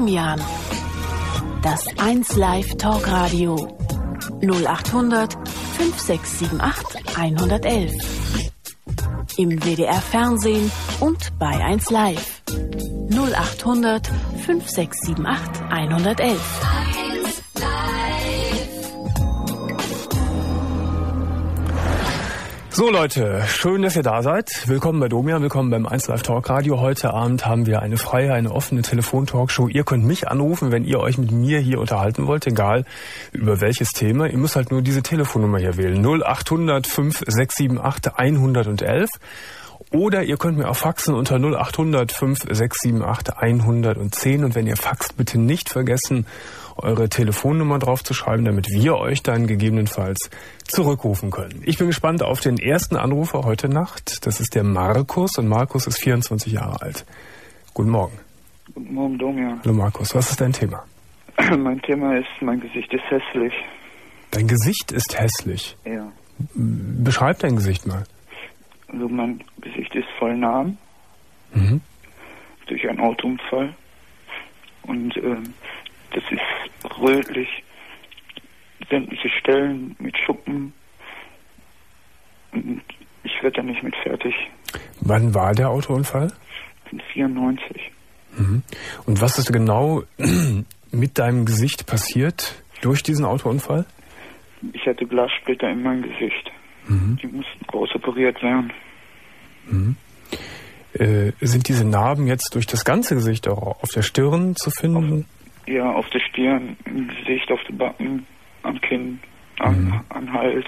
Domian. Das 1 Live Talkradio. 0800 5678 111. Im WDR Fernsehen und bei 1 Live. 0800 5678 111. So Leute, schön, dass ihr da seid. Willkommen bei Domian, willkommen beim 1 Live Talk Radio. Heute Abend haben wir eine freie, eine offene Telefon-Talkshow. Ihr könnt mich anrufen, wenn ihr euch mit mir hier unterhalten wollt, egal über welches Thema. Ihr müsst halt nur diese Telefonnummer hier wählen, 0800 5678 111. Oder ihr könnt mir auch faxen unter 0800 5678 110. Und wenn ihr faxt, bitte nicht vergessen, eure Telefonnummer draufzuschreiben, damit wir euch dann gegebenenfalls zurückrufen können. Ich bin gespannt auf den ersten Anrufer heute Nacht. Das ist der Markus und Markus ist 24 Jahre alt. Guten Morgen. Guten Morgen, Domian. Hallo Markus, was ist dein Thema? Mein Thema ist, mein Gesicht ist hässlich. Dein Gesicht ist hässlich? Ja. Beschreib dein Gesicht mal. Also mein Gesicht ist voll Narben. Durch einen Autounfall. Und das ist rötlich. Sämtliche Stellen mit Schuppen. Und ich werde da nicht mit fertig. Wann war der Autounfall? 94. Und was ist genau mit deinem Gesicht passiert durch diesen Autounfall? Ich hatte Glassplitter in meinem Gesicht. Die mussten groß operiert werden. Sind diese Narben jetzt durch das ganze Gesicht auch auf der Stirn zu finden? Auf der Stirn, im Gesicht, auf den Backen, am Kinn, am Hals.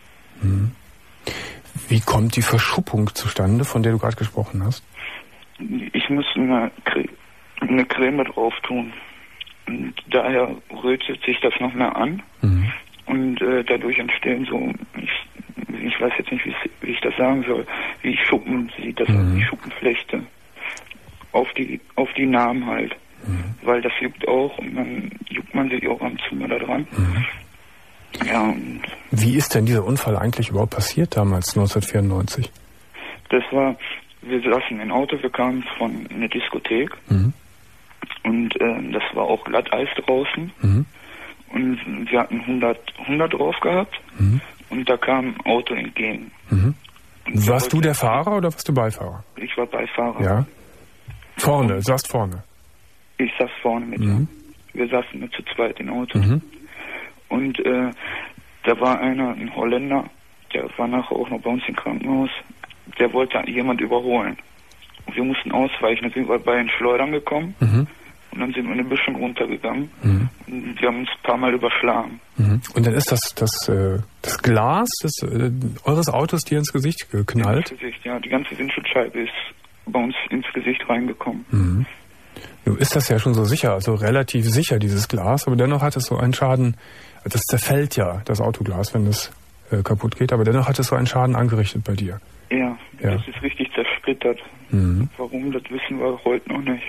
Wie kommt die Verschuppung zustande, von der du gerade gesprochen hast? Ich muss eine Creme drauf tun. Und daher rötet sich das noch mehr an. Und dadurch entstehen so, ich weiß jetzt nicht, wie ich das sagen soll, wie Schuppen sieht, das die Schuppenflechte auf die Narben halt. Weil das juckt auch und dann juckt man sich auch am Zimmer da dran. Ja, und wie ist denn dieser Unfall eigentlich überhaupt passiert damals, 1994? Das war, wir saßen im Auto, wir kamen von einer Diskothek und das war auch Glatteis draußen und wir hatten 100 drauf gehabt und da kam ein Auto entgegen. Warst du der Fahrer oder warst du Beifahrer? Ich war Beifahrer. Ja. Vorne, saßt vorne. Ich saß vorne mit. Wir saßen nur zu zweit im Auto. Und da war ein Holländer, der war nachher auch noch bei uns im Krankenhaus, der wollte jemand überholen. Und wir mussten ausweichen, dann sind wir bei den Schleudern gekommen und dann sind wir ein bisschen runtergegangen. Und wir haben uns ein paar Mal überschlagen. Und dann ist das Glas eures Autos dir ins Gesicht geknallt? Ins Gesicht, ja. Die ganze Windschutzscheibe ist bei uns ins Gesicht reingekommen. Nun ist das ja schon so sicher, also relativ sicher, dieses Glas, aber dennoch hat es so einen Schaden, das zerfällt ja, das Autoglas, wenn es kaputt geht, aber dennoch hat es so einen Schaden angerichtet bei dir. Ja, das ist richtig zersplittert. Warum, das wissen wir heute noch nicht.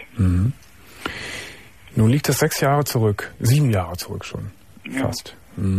Nun liegt es 7 Jahre zurück schon, fast.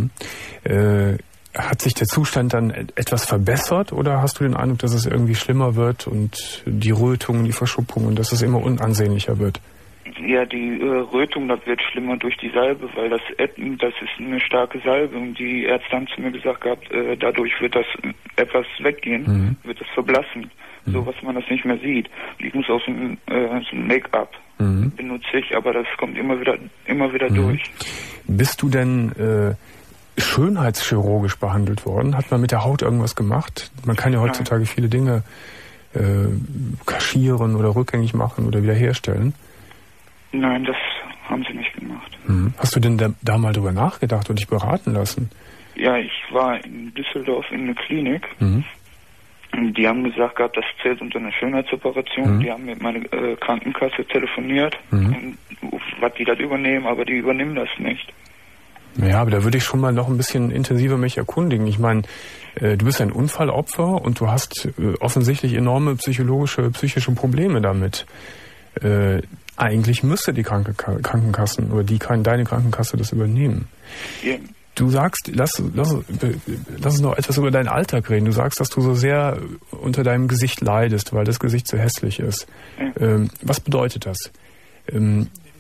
Hat sich der Zustand dann etwas verbessert oder hast du den Eindruck, dass es irgendwie schlimmer wird und die Rötung, die Verschuppung und dass es immer unansehnlicher wird? Ja, die Rötung, das wird schlimmer durch die Salbe, weil das ist eine starke Salbe und die Ärzte haben zu mir gesagt gehabt, dadurch wird das etwas weggehen, wird das verblassen, so was man das nicht mehr sieht. Ich muss auch so ein Make-up benutze ich, aber das kommt immer wieder durch. Bist du denn schönheitschirurgisch behandelt worden? Hat man mit der Haut irgendwas gemacht? Man kann ja heutzutage viele Dinge kaschieren oder rückgängig machen oder wiederherstellen. Nein, das haben sie nicht gemacht. Hast du denn da mal drüber nachgedacht und dich beraten lassen? Ja, ich war in Düsseldorf in einer Klinik. Und die haben gesagt gehabt, das zählt unter einer Schönheitsoperation. Die haben mit meiner Krankenkasse telefoniert, und was die das übernehmen, aber die übernehmen das nicht. Ja, aber da würde ich schon mal noch ein bisschen intensiver mich erkundigen. Ich meine, du bist ein Unfallopfer und du hast offensichtlich enorme psychische Probleme damit. Eigentlich müsste die Krankenkassen oder deine Krankenkasse das übernehmen. Ja. Du sagst, lass uns noch etwas über deinen Alltag reden. Du sagst, dass du so sehr unter deinem Gesicht leidest, weil das Gesicht so hässlich ist. Ja. Was bedeutet das?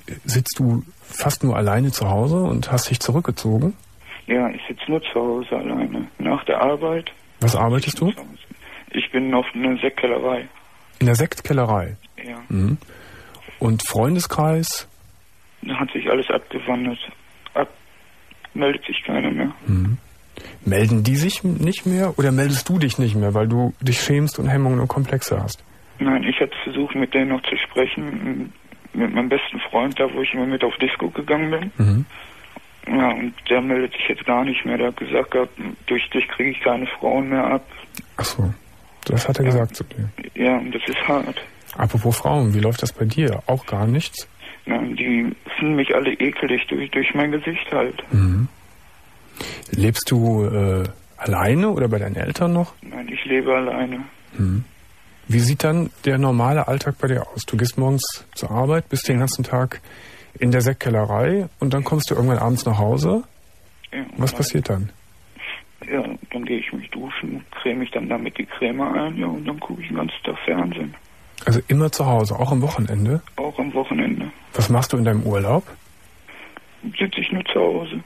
sitzt du fast nur alleine zu Hause und hast dich zurückgezogen? Ja, ich sitze nur zu Hause alleine. Nach der Arbeit. Was arbeitest du? Ich bin auf einer Sektkellerei. In der Sektkellerei? Ja. Mhm. Und Freundeskreis? Da hat sich alles abgewandert. Meldet sich keiner mehr. Mhm. Melden die sich nicht mehr oder meldest du dich nicht mehr, weil du dich schämst und Hemmungen und Komplexe hast? Nein, ich hatte versucht, mit denen noch zu sprechen. Mit meinem besten Freund, da wo ich immer mit auf Disco gegangen bin. Mhm. Ja, und der meldet sich jetzt gar nicht mehr. Der hat gesagt gehabt, durch dich kriege ich keine Frauen mehr ab. Ach so, das hat er gesagt zu dir. Ja, und das ist hart. Apropos Frauen, wie läuft das bei dir? Auch gar nichts? Nein, die finden mich alle ekelig durch mein Gesicht halt. Mhm. Lebst du alleine oder bei deinen Eltern noch? Nein, ich lebe alleine. Mhm. Wie sieht dann der normale Alltag bei dir aus? Du gehst morgens zur Arbeit, bist den ganzen Tag in der Sektkellerei und dann kommst du irgendwann abends nach Hause. Ja, was passiert dann? Ja, dann gehe ich mich duschen, creme mich dann damit die Creme ein, ja, und dann gucke ich den ganzen Tag Fernsehen. Also immer zu Hause, auch am Wochenende? Auch am Wochenende. Was machst du in deinem Urlaub? Sitze ich nur zu Hause.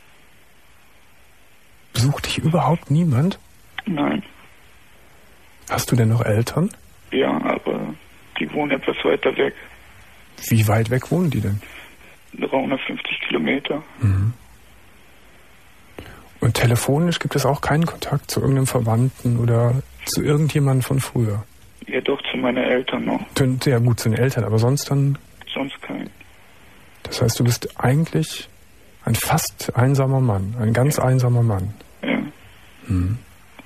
Besucht dich überhaupt niemand? Nein. Hast du denn noch Eltern? Ja, aber die wohnen etwas weiter weg. Wie weit weg wohnen die denn? 350 Kilometer. Mhm. Und telefonisch gibt es auch keinen Kontakt zu irgendeinem Verwandten oder zu irgendjemandem von früher? Ja, doch, zu meinen Eltern noch. Ja gut, zu den Eltern, aber sonst dann? Sonst kein. Das heißt, du bist eigentlich ein fast einsamer Mann, ein ganz einsamer Mann. Ja. Mhm.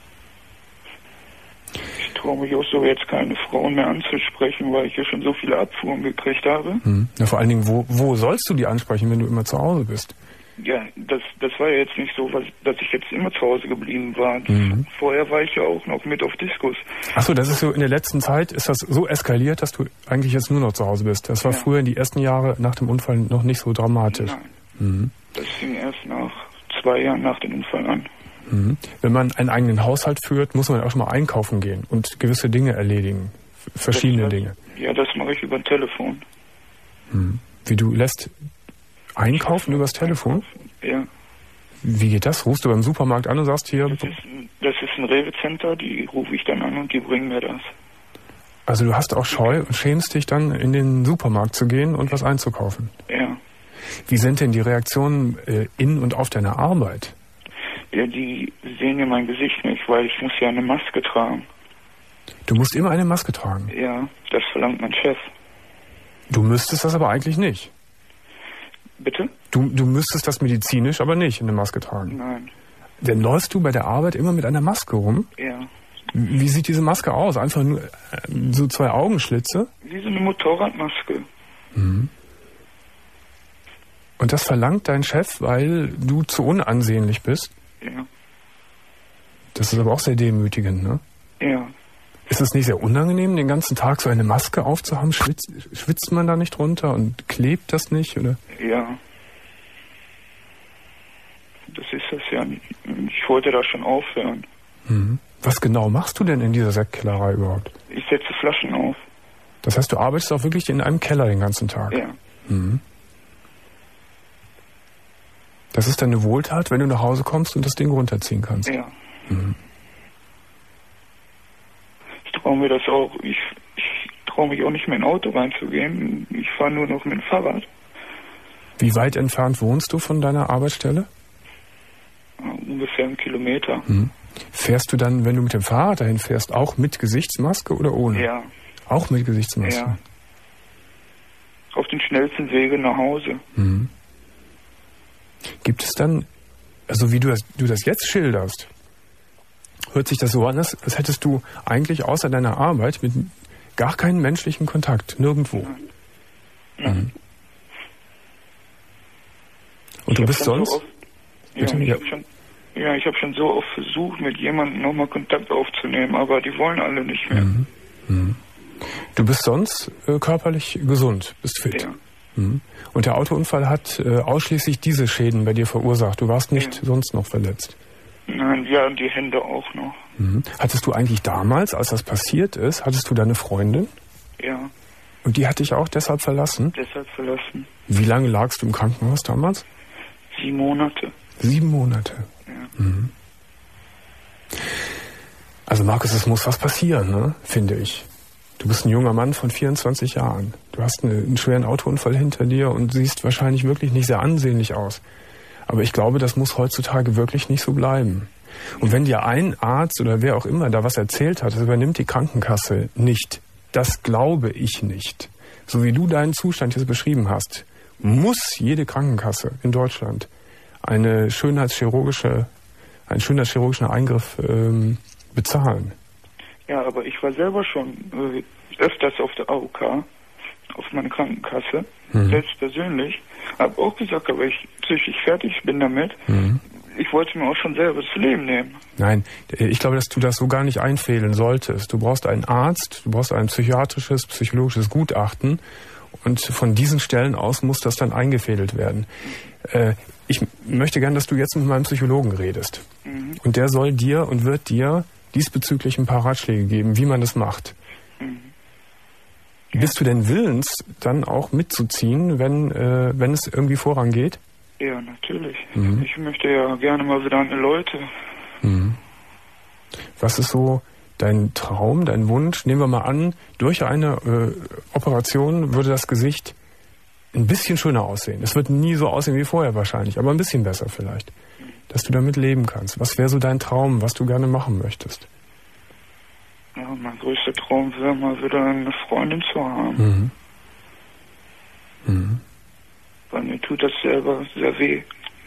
Ich traue mich auch so jetzt keine Frauen mehr anzusprechen, weil ich ja schon so viele Abfuhren gekriegt habe. Mhm. Ja, vor allen Dingen, wo sollst du die ansprechen, wenn du immer zu Hause bist? Ja, das war ja jetzt nicht so, dass ich jetzt immer zu Hause geblieben war. Mhm. Vorher war ich ja auch noch mit auf Diskos. Achso, das ist so, in der letzten Zeit ist das so eskaliert, dass du eigentlich jetzt nur noch zu Hause bist. Das war früher in die ersten Jahre nach dem Unfall noch nicht so dramatisch. Nein. Mhm. Das fing erst nach 2 Jahren nach dem Unfall an. Mhm. Wenn man einen eigenen Haushalt führt, muss man auch schon mal einkaufen gehen und gewisse Dinge erledigen. Verschiedene Dinge. Ja, das mache ich über ein Telefon. Mhm. Wie, du lässt einkaufen übers Telefon? Ja. Wie geht das? Rufst du beim Supermarkt an und sagst hier... Das ist ein Rewe-Center, die rufe ich dann an und die bringen mir das. Also du hast auch Scheu und schämst dich dann, in den Supermarkt zu gehen und was einzukaufen? Ja. Wie sind denn die Reaktionen in und auf deine Arbeit? Ja, die sehen ja mein Gesicht nicht, weil ich muss ja eine Maske tragen. Du musst immer eine Maske tragen? Ja, das verlangt mein Chef. Du müsstest das aber eigentlich nicht. Bitte? Du müsstest das medizinisch aber nicht, eine Maske tragen. Nein. Denn läufst du bei der Arbeit immer mit einer Maske rum? Ja. Wie sieht diese Maske aus? Einfach nur so 2 Augenschlitze? Wie so eine Motorradmaske. Mhm. Und das verlangt dein Chef, weil du zu unansehnlich bist? Ja. Das ist aber auch sehr demütigend, ne? Ja. Ist es nicht sehr unangenehm, den ganzen Tag so eine Maske aufzuhaben? Schwitzt man da nicht drunter und klebt das nicht, oder? Ja. Das ist das ja. Ich wollte da schon aufhören. Mhm. Was genau machst du denn in dieser Sektkellerei überhaupt? Ich setze Flaschen auf. Das heißt, du arbeitest auch wirklich in einem Keller den ganzen Tag? Ja. Mhm. Das ist deine Wohltat, wenn du nach Hause kommst und das Ding runterziehen kannst? Ja. Mhm. Ich traue mir das auch. Ich traue mich auch nicht mehr in ein Auto reinzugehen. Ich fahre nur noch mit dem Fahrrad. Wie weit entfernt wohnst du von deiner Arbeitsstelle? Ungefähr 1 Kilometer. Mhm. Fährst du dann, wenn du mit dem Fahrrad dahin fährst, auch mit Gesichtsmaske oder ohne? Ja. Auch mit Gesichtsmaske? Ja. Auf den schnellsten Wege nach Hause. Mhm. Gibt es dann, also wie du das jetzt schilderst, hört sich das so an, als hättest du eigentlich außer deiner Arbeit mit gar keinen menschlichen Kontakt, nirgendwo. Nein. Mhm. Und du bist sonst? So ich habe schon so oft versucht, mit jemandem nochmal Kontakt aufzunehmen, aber die wollen alle nicht mehr. Mhm. Mhm. Du bist sonst körperlich gesund, bist fit. Ja. Mhm. Und der Autounfall hat ausschließlich diese Schäden bei dir verursacht. Du warst nicht sonst noch verletzt. Nein, ja, und die Hände auch noch. Mhm. Hattest du eigentlich damals, als das passiert ist, hattest du deine Freundin? Ja. Und die hat dich auch deshalb verlassen? Deshalb verlassen. Wie lange lagst du im Krankenhaus damals? 7 Monate. 7 Monate? Ja. Mhm. Also Markus, es muss was passieren, ne? Finde ich. Du bist ein junger Mann von 24 Jahren. Du hast einen schweren Autounfall hinter dir und siehst wahrscheinlich wirklich nicht sehr ansehnlich aus. Aber ich glaube, das muss heutzutage wirklich nicht so bleiben. Und wenn dir ein Arzt oder wer auch immer da was erzählt hat, das übernimmt die Krankenkasse nicht. Das glaube ich nicht. So wie du deinen Zustand jetzt beschrieben hast, muss jede Krankenkasse in Deutschland einen schönheitschirurgischen Eingriff bezahlen. Ja, aber ich war selber schon öfters auf der AOK, auf meine Krankenkasse, selbst persönlich. Habe auch gesagt, aber ich psychisch fertig bin damit. Ich wollte mir auch schon selber das Leben nehmen. Nein, ich glaube, dass du das so gar nicht einfehlen solltest. Du brauchst einen Arzt, du brauchst ein psychologisches Gutachten und von diesen Stellen aus muss das dann eingefädelt werden. Ich möchte gern, dass du jetzt mit meinem Psychologen redest. Und der soll dir und wird dir diesbezüglich ein paar Ratschläge geben, wie man das macht. Bist du denn willens, dann auch mitzuziehen, wenn es irgendwie vorangeht? Ja, natürlich. Ich möchte ja gerne mal wieder an die Leute. Was ist so dein Traum, dein Wunsch? Nehmen wir mal an, durch eine Operation würde das Gesicht ein bisschen schöner aussehen. Es wird nie so aussehen wie vorher wahrscheinlich, aber ein bisschen besser vielleicht. Dass du damit leben kannst. Was wäre so dein Traum, was du gerne machen möchtest? Ja, mein größter Traum wäre mal wieder eine Freundin zu haben. Weil mir tut das selber sehr weh.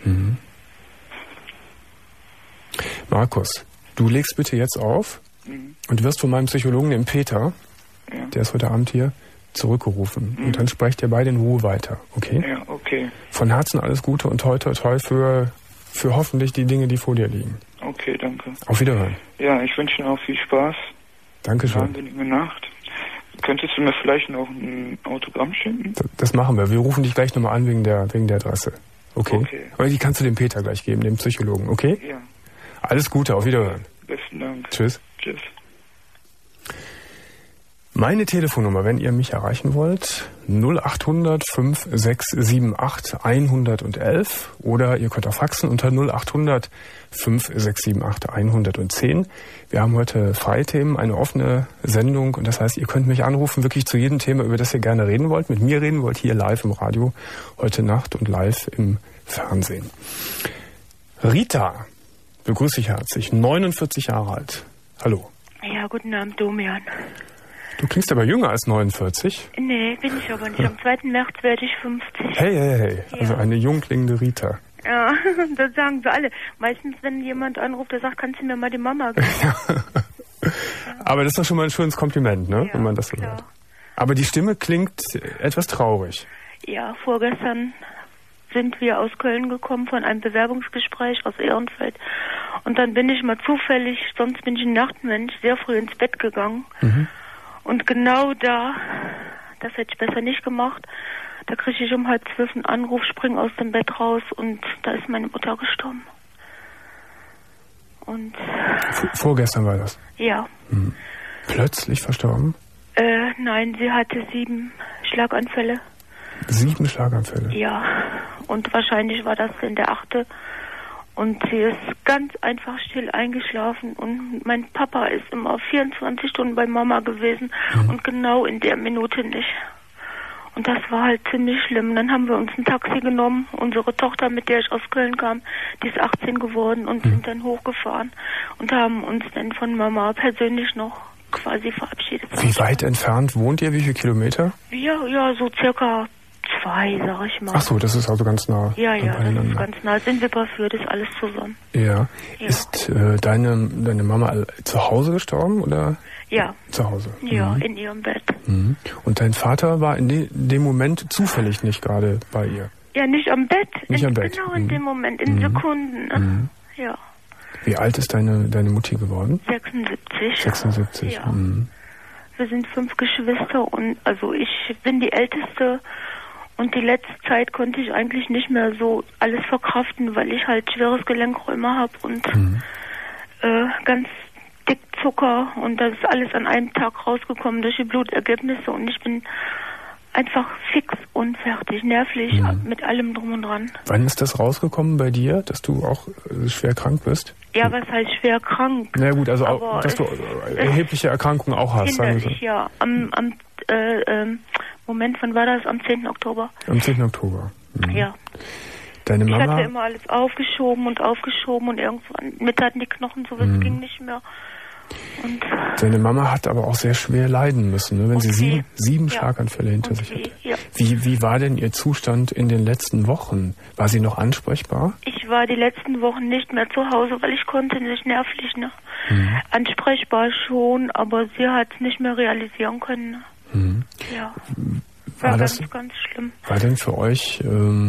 Markus, du legst bitte jetzt auf und wirst von meinem Psychologen, dem Peter, der ist heute Abend hier, zurückgerufen. Und dann sprecht ihr beide in Ruhe weiter, okay? Ja, okay. Von Herzen alles Gute und toi toi toi für hoffentlich die Dinge, die vor dir liegen. Okay, danke. Auf Wiederhören. Ja, ich wünsche Ihnen auch viel Spaß. Dankeschön. Eine angenehme Nacht. Könntest du mir vielleicht noch ein Autogramm schicken? Das machen wir. Wir rufen dich gleich nochmal an wegen der Adresse. Okay? Aber die kannst du dem Peter gleich geben, dem Psychologen, okay? Ja. Alles Gute, auf Wiederhören. Besten Dank. Tschüss. Tschüss. Meine Telefonnummer, wenn ihr mich erreichen wollt, 0800 5678 111 oder ihr könnt auch faxen unter 0800 5678 110. Wir haben heute Freithemen, eine offene Sendung und das heißt, ihr könnt mich anrufen, wirklich zu jedem Thema, über das ihr gerne reden wollt, mit mir reden wollt, hier live im Radio, heute Nacht und live im Fernsehen. Rita, begrüße ich herzlich, 49 Jahre alt. Hallo. Ja, guten Abend, Domian. Du klingst aber jünger als 49. Nee, bin ich aber nicht. Am 2. März werde ich 50. Hey. Ja. Also eine jung klingende Rita. Ja, das sagen sie alle. Meistens, wenn jemand anruft, der sagt, kannst du mir mal die Mama geben? Aber das ist doch schon mal ein schönes Kompliment, ne? Ja, wenn man das so klar. hört. Aber die Stimme klingt etwas traurig. Ja, vorgestern sind wir aus Köln gekommen von einem Bewerbungsgespräch aus Ehrenfeld. Und dann bin ich mal zufällig, sonst bin ich ein Nachtmensch, sehr früh ins Bett gegangen. Und genau da, das hätte ich besser nicht gemacht, da kriege ich um 11:30 einen Anruf, spring aus dem Bett raus und da ist meine Mutter gestorben. Und Vorgestern war das? ja. Plötzlich verstorben? Nein, sie hatte 7 Schlaganfälle. 7 Schlaganfälle? Ja, und wahrscheinlich war das in der 8. Und sie ist ganz einfach still eingeschlafen und mein Papa ist immer 24 Stunden bei Mama gewesen und genau in der Minute nicht. Und das war halt ziemlich schlimm. Dann haben wir uns ein Taxi genommen. Unsere Tochter, mit der ich aus Köln kam, die ist 18 geworden und sind dann hochgefahren und haben uns dann von Mama persönlich noch quasi verabschiedet. Wie weit entfernt wohnt ihr? Wie viele Kilometer? Ja, so circa 2, sag ich mal. Ach so, das ist also ganz nah. Ja, das ist ganz nah. Sind wir für das alles zusammen. Ja. Ist deine Mama zu Hause gestorben oder? Ja. Zu Hause? Ja, in ihrem Bett. Und dein Vater war in dem Moment zufällig nicht gerade bei ihr? Ja, nicht am Bett. Nicht am Bett. Genau in dem Moment, in Sekunden. Ne? Ja. Wie alt ist deine Mutti geworden? 76. 76. Ja. Wir sind 5 Geschwister und also ich bin die Älteste. Und die letzte Zeit konnte ich eigentlich nicht mehr so alles verkraften, weil ich halt schweres Gelenkräume habe und ganz dick Zucker und das ist alles an einem Tag rausgekommen durch die Blutergebnisse und ich bin einfach fix und fertig, nervlich, mit allem drum und dran. Wann ist das rausgekommen bei dir, dass du auch schwer krank bist? Ja, was heißt schwer krank? Na gut, also auch, dass du erhebliche Erkrankungen auch hast, sagen wir so. Ja, Moment, wann war das? Am 10. Oktober. Am 10. Oktober. Ja. Deine Mama? Ich hatte immer alles aufgeschoben und irgendwann mit hatten die Knochen so, es ging nicht mehr. Und deine Mama hat aber auch sehr schwer leiden müssen, ne? Wenn sie sieben Schlaganfälle hinter sich hatte. Ja. Wie war denn ihr Zustand in den letzten Wochen? War sie noch ansprechbar? Ich war die letzten Wochen nicht mehr zu Hause, weil ich konnte nicht nervlich. Ne? Ansprechbar schon, aber sie hat es nicht mehr realisieren können. Ne? Ja, war ganz schlimm. War denn für euch,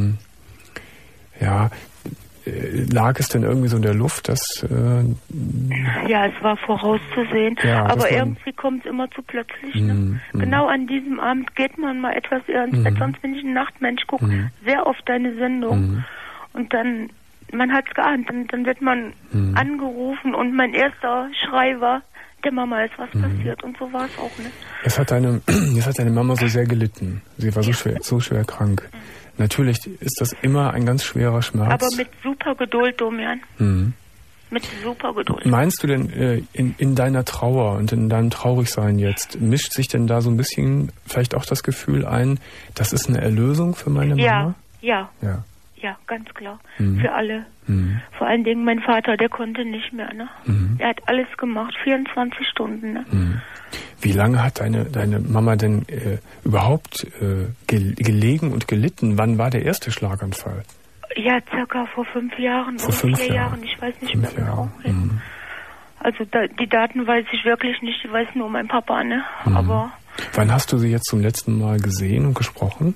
lag es denn irgendwie so in der Luft, dass... ja, es war vorauszusehen, ja, aber irgendwie kommt es immer zu plötzlich. Ne? Genau an diesem Abend geht man mal etwas eher ins Bett, sonst bin ich ein Nachtmensch, gucke sehr oft deine Sendung und dann, man hat es geahnt, dann wird man angerufen und mein erster Schrei war, der Mama ist was passiert und so war es auch, ne? Jetzt hat deine Mama so sehr gelitten, sie war so schwer krank. Natürlich ist das immer ein ganz schwerer Schmerz. Aber mit super Geduld, Domian. Mit super Geduld. Meinst du denn, in deiner Trauer und in deinem Traurigsein jetzt, mischt sich denn da so ein bisschen vielleicht auch das Gefühl ein, das ist eine Erlösung für meine Mama? Ja, ganz klar. Für alle. Vor allen Dingen mein Vater, der konnte nicht mehr. Ne? Er hat alles gemacht, 24 Stunden. Ne? Wie lange hat deine Mama denn überhaupt gelegen und gelitten? Wann war der erste Schlaganfall? Ja, circa vor 5 Jahren oder 4 Jahren. Ich weiß nicht mehr genau. Also die Daten weiß ich wirklich nicht. Ich weiß nur mein Papa. Ne? Aber wann hast du sie jetzt zum letzten Mal gesehen und gesprochen?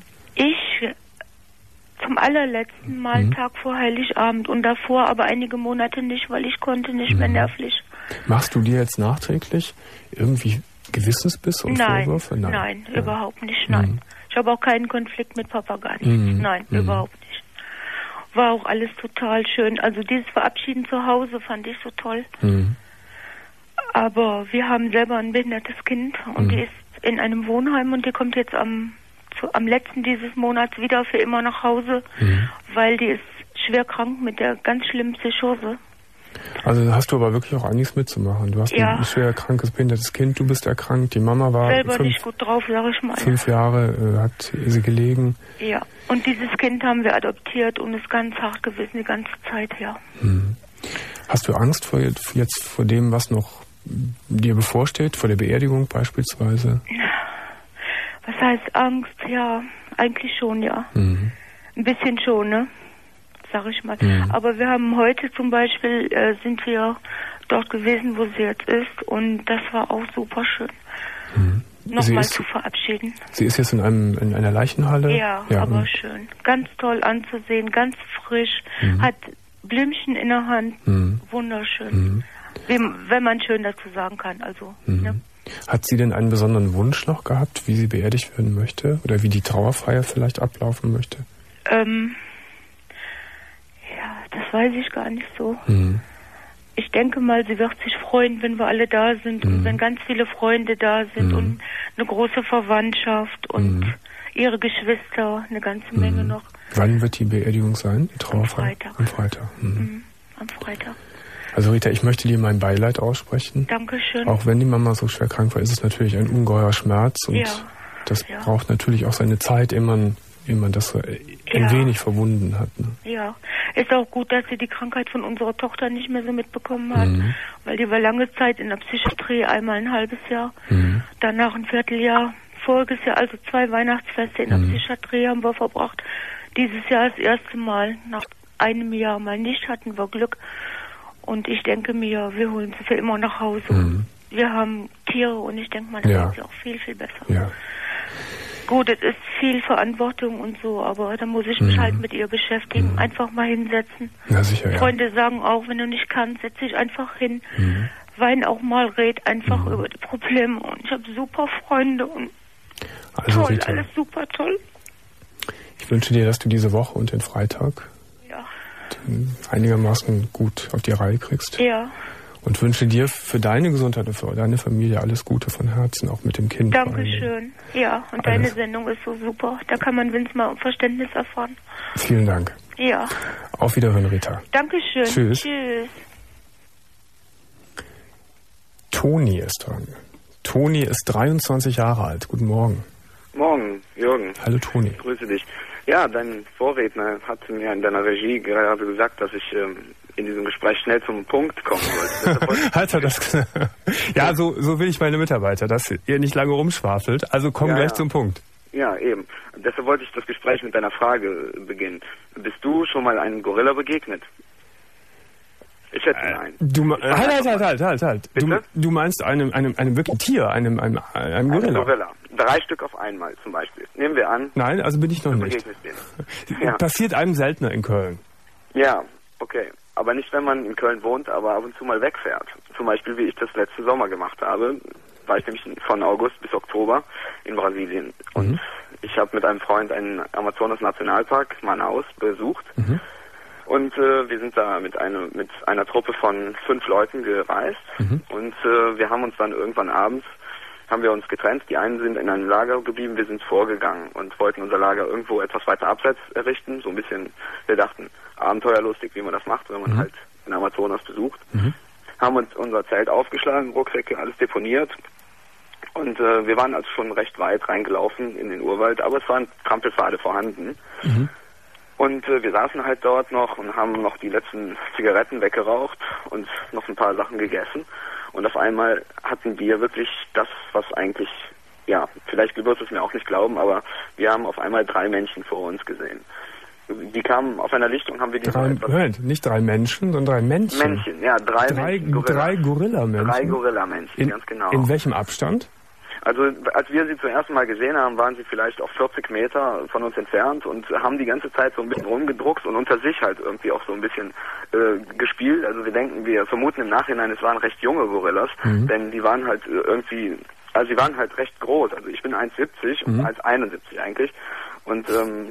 Zum allerletzten Mal einen Tag vor Heiligabend und davor aber einige Monate nicht, weil ich konnte nicht mehr nervlich. Machst du dir jetzt nachträglich irgendwie Gewissensbiss und Vorwürfe? Nein, überhaupt nicht, nein. Ich habe auch keinen Konflikt mit Papa, gar nicht. Nein, überhaupt nicht. War auch alles total schön. Also dieses Verabschieden zu Hause fand ich so toll. Aber wir haben selber ein behindertes Kind und die ist in einem Wohnheim und die kommt jetzt am letzten dieses Monats wieder für immer nach Hause, weil die ist schwer krank mit der ganz schlimmen Psychose. Also hast du aber wirklich auch einiges mitzumachen. Du hast ein schwer krankes, behindertes Kind, du bist erkrankt, die Mama war selber nicht gut drauf, sag ich mal. 5 Jahre hat sie gelegen. Ja, und dieses Kind haben wir adoptiert und ist ganz hart gewesen die ganze Zeit, ja. Hast du Angst vor dem, was noch dir bevorsteht, vor der Beerdigung beispielsweise? Was heißt Angst? Ja, eigentlich schon, ja. Ein bisschen schon, ne? Sag ich mal. Aber wir haben heute zum Beispiel, sind wir dort gewesen, wo sie jetzt ist und das war auch super schön. Nochmal zu verabschieden. Sie ist jetzt in einer Leichenhalle? Ja, aber schön. Ganz toll anzusehen, ganz frisch, hat Blümchen in der Hand, wunderschön. Wenn man schön dazu sagen kann, also, ne? Hat sie denn einen besonderen Wunsch noch gehabt, wie sie beerdigt werden möchte? Oder wie die Trauerfeier vielleicht ablaufen möchte? Ja, das weiß ich gar nicht so. Ich denke mal, sie wird sich freuen, wenn wir alle da sind und wenn ganz viele Freunde da sind und eine große Verwandtschaft und ihre Geschwister, eine ganze Menge noch. Wann wird die Beerdigung sein, die Trauerfeier? Am Freitag. Am Freitag. Also Rita, ich möchte dir mein Beileid aussprechen. Dankeschön. Auch wenn die Mama so schwer krank war, ist es natürlich ein ungeheurer Schmerz und das braucht natürlich auch seine Zeit, ehe man das ein wenig verwunden hat. Ne? Ja, ist auch gut, dass sie die Krankheit von unserer Tochter nicht mehr so mitbekommen hat, weil die war lange Zeit in der Psychiatrie, einmal ein halbes Jahr, danach ein Vierteljahr, voriges Jahr, also 2 Weihnachtsfeste in der Psychiatrie haben wir verbracht. Dieses Jahr das erste Mal, nach einem Jahr mal nicht, hatten wir Glück. Und ich denke mir, wir holen sie für immer nach Hause. Wir haben Tiere und ich denke mal, das ist ja auch viel, viel besser. Ja. Gut, es ist viel Verantwortung und so, aber da muss ich mich halt mit ihr beschäftigen. Einfach mal hinsetzen. Ja, sicher, Freunde sagen auch, wenn du nicht kannst, setz dich einfach hin. Wein auch mal, red einfach über die Probleme. Und ich habe super Freunde und also, toll, Rita, alles super toll. Ich wünsche dir, dass du diese Woche und den Freitag einigermaßen gut auf die Reihe kriegst. Ja. Und wünsche dir für deine Gesundheit und für deine Familie alles Gute von Herzen, auch mit dem Kind. Dankeschön. Ja, und deine Sendung ist so super. Da kann man wenigstens mal Verständnis erfahren. Vielen Dank. Ja. Auf Wiederhören, Rita. Dankeschön. Tschüss. Tschüss. Toni ist dran. Toni ist 23 Jahre alt. Guten Morgen. Morgen, Jürgen. Hallo, Toni. Ich grüße dich. Ja, dein Vorredner hat mir in deiner Regie gerade gesagt, dass ich in diesem Gespräch schnell zum Punkt kommen wollte. Hat er das gesagt? Ja, so will ich meine Mitarbeiter, dass ihr nicht lange rumschwafelt. Also komm gleich zum Punkt. Ja, eben. Deshalb wollte ich das Gespräch mit deiner Frage beginnen. Bist du schon mal einem Gorilla begegnet? Ich hätte Halt. Du meinst einem wirklich Tier, einem Gorilla? Gorilla. 3 Stück auf einmal zum Beispiel. Nehmen wir an. Nein, also bin ich noch nicht. Ja. Passiert einem seltener in Köln. Ja, okay. Aber nicht, wenn man in Köln wohnt, aber ab und zu mal wegfährt. Zum Beispiel, wie ich das letzten Sommer gemacht habe, war ich nämlich von August bis Oktober in Brasilien. Und ich habe mit einem Freund einen Amazonas-Nationalpark, Manaus, besucht. Und wir sind da mit einer Truppe von 5 Leuten gereist. Und wir haben uns dann irgendwann abends, haben wir uns getrennt. Die einen sind in einem Lager geblieben, wir sind vorgegangen und wollten unser Lager irgendwo etwas weiter abseits errichten. So ein bisschen, wir dachten, abenteuerlustig, wie man das macht, wenn man halt in Amazonas besucht. Haben uns unser Zelt aufgeschlagen, Rucksäcke, alles deponiert. Und wir waren also schon recht weit reingelaufen in den Urwald, aber es waren Trampelpfade vorhanden. Und wir saßen halt dort noch und haben noch die letzten Zigaretten weggeraucht und noch ein paar Sachen gegessen. Und auf einmal hatten wir wirklich das, was eigentlich, ja, vielleicht wirst du es mir auch nicht glauben, aber wir haben auf einmal 3 Männchen vor uns gesehen. Die kamen auf einer Lichtung, haben wir die... Moment, nicht 3 Menschen, sondern 3 Männchen. Männchen, ja, 3 Gorilla-Männchen. 3 Gorilla-Männchen, ganz genau. In welchem Abstand? Also als wir sie zum ersten Mal gesehen haben, waren sie vielleicht auf 40 Meter von uns entfernt und haben die ganze Zeit so ein bisschen rumgedruckst und unter sich halt irgendwie auch so ein bisschen gespielt. Also wir vermuten im Nachhinein, es waren recht junge Gorillas, denn die waren halt irgendwie, also sie waren halt recht groß. Also ich bin 1,70 und 1,71 eigentlich. Und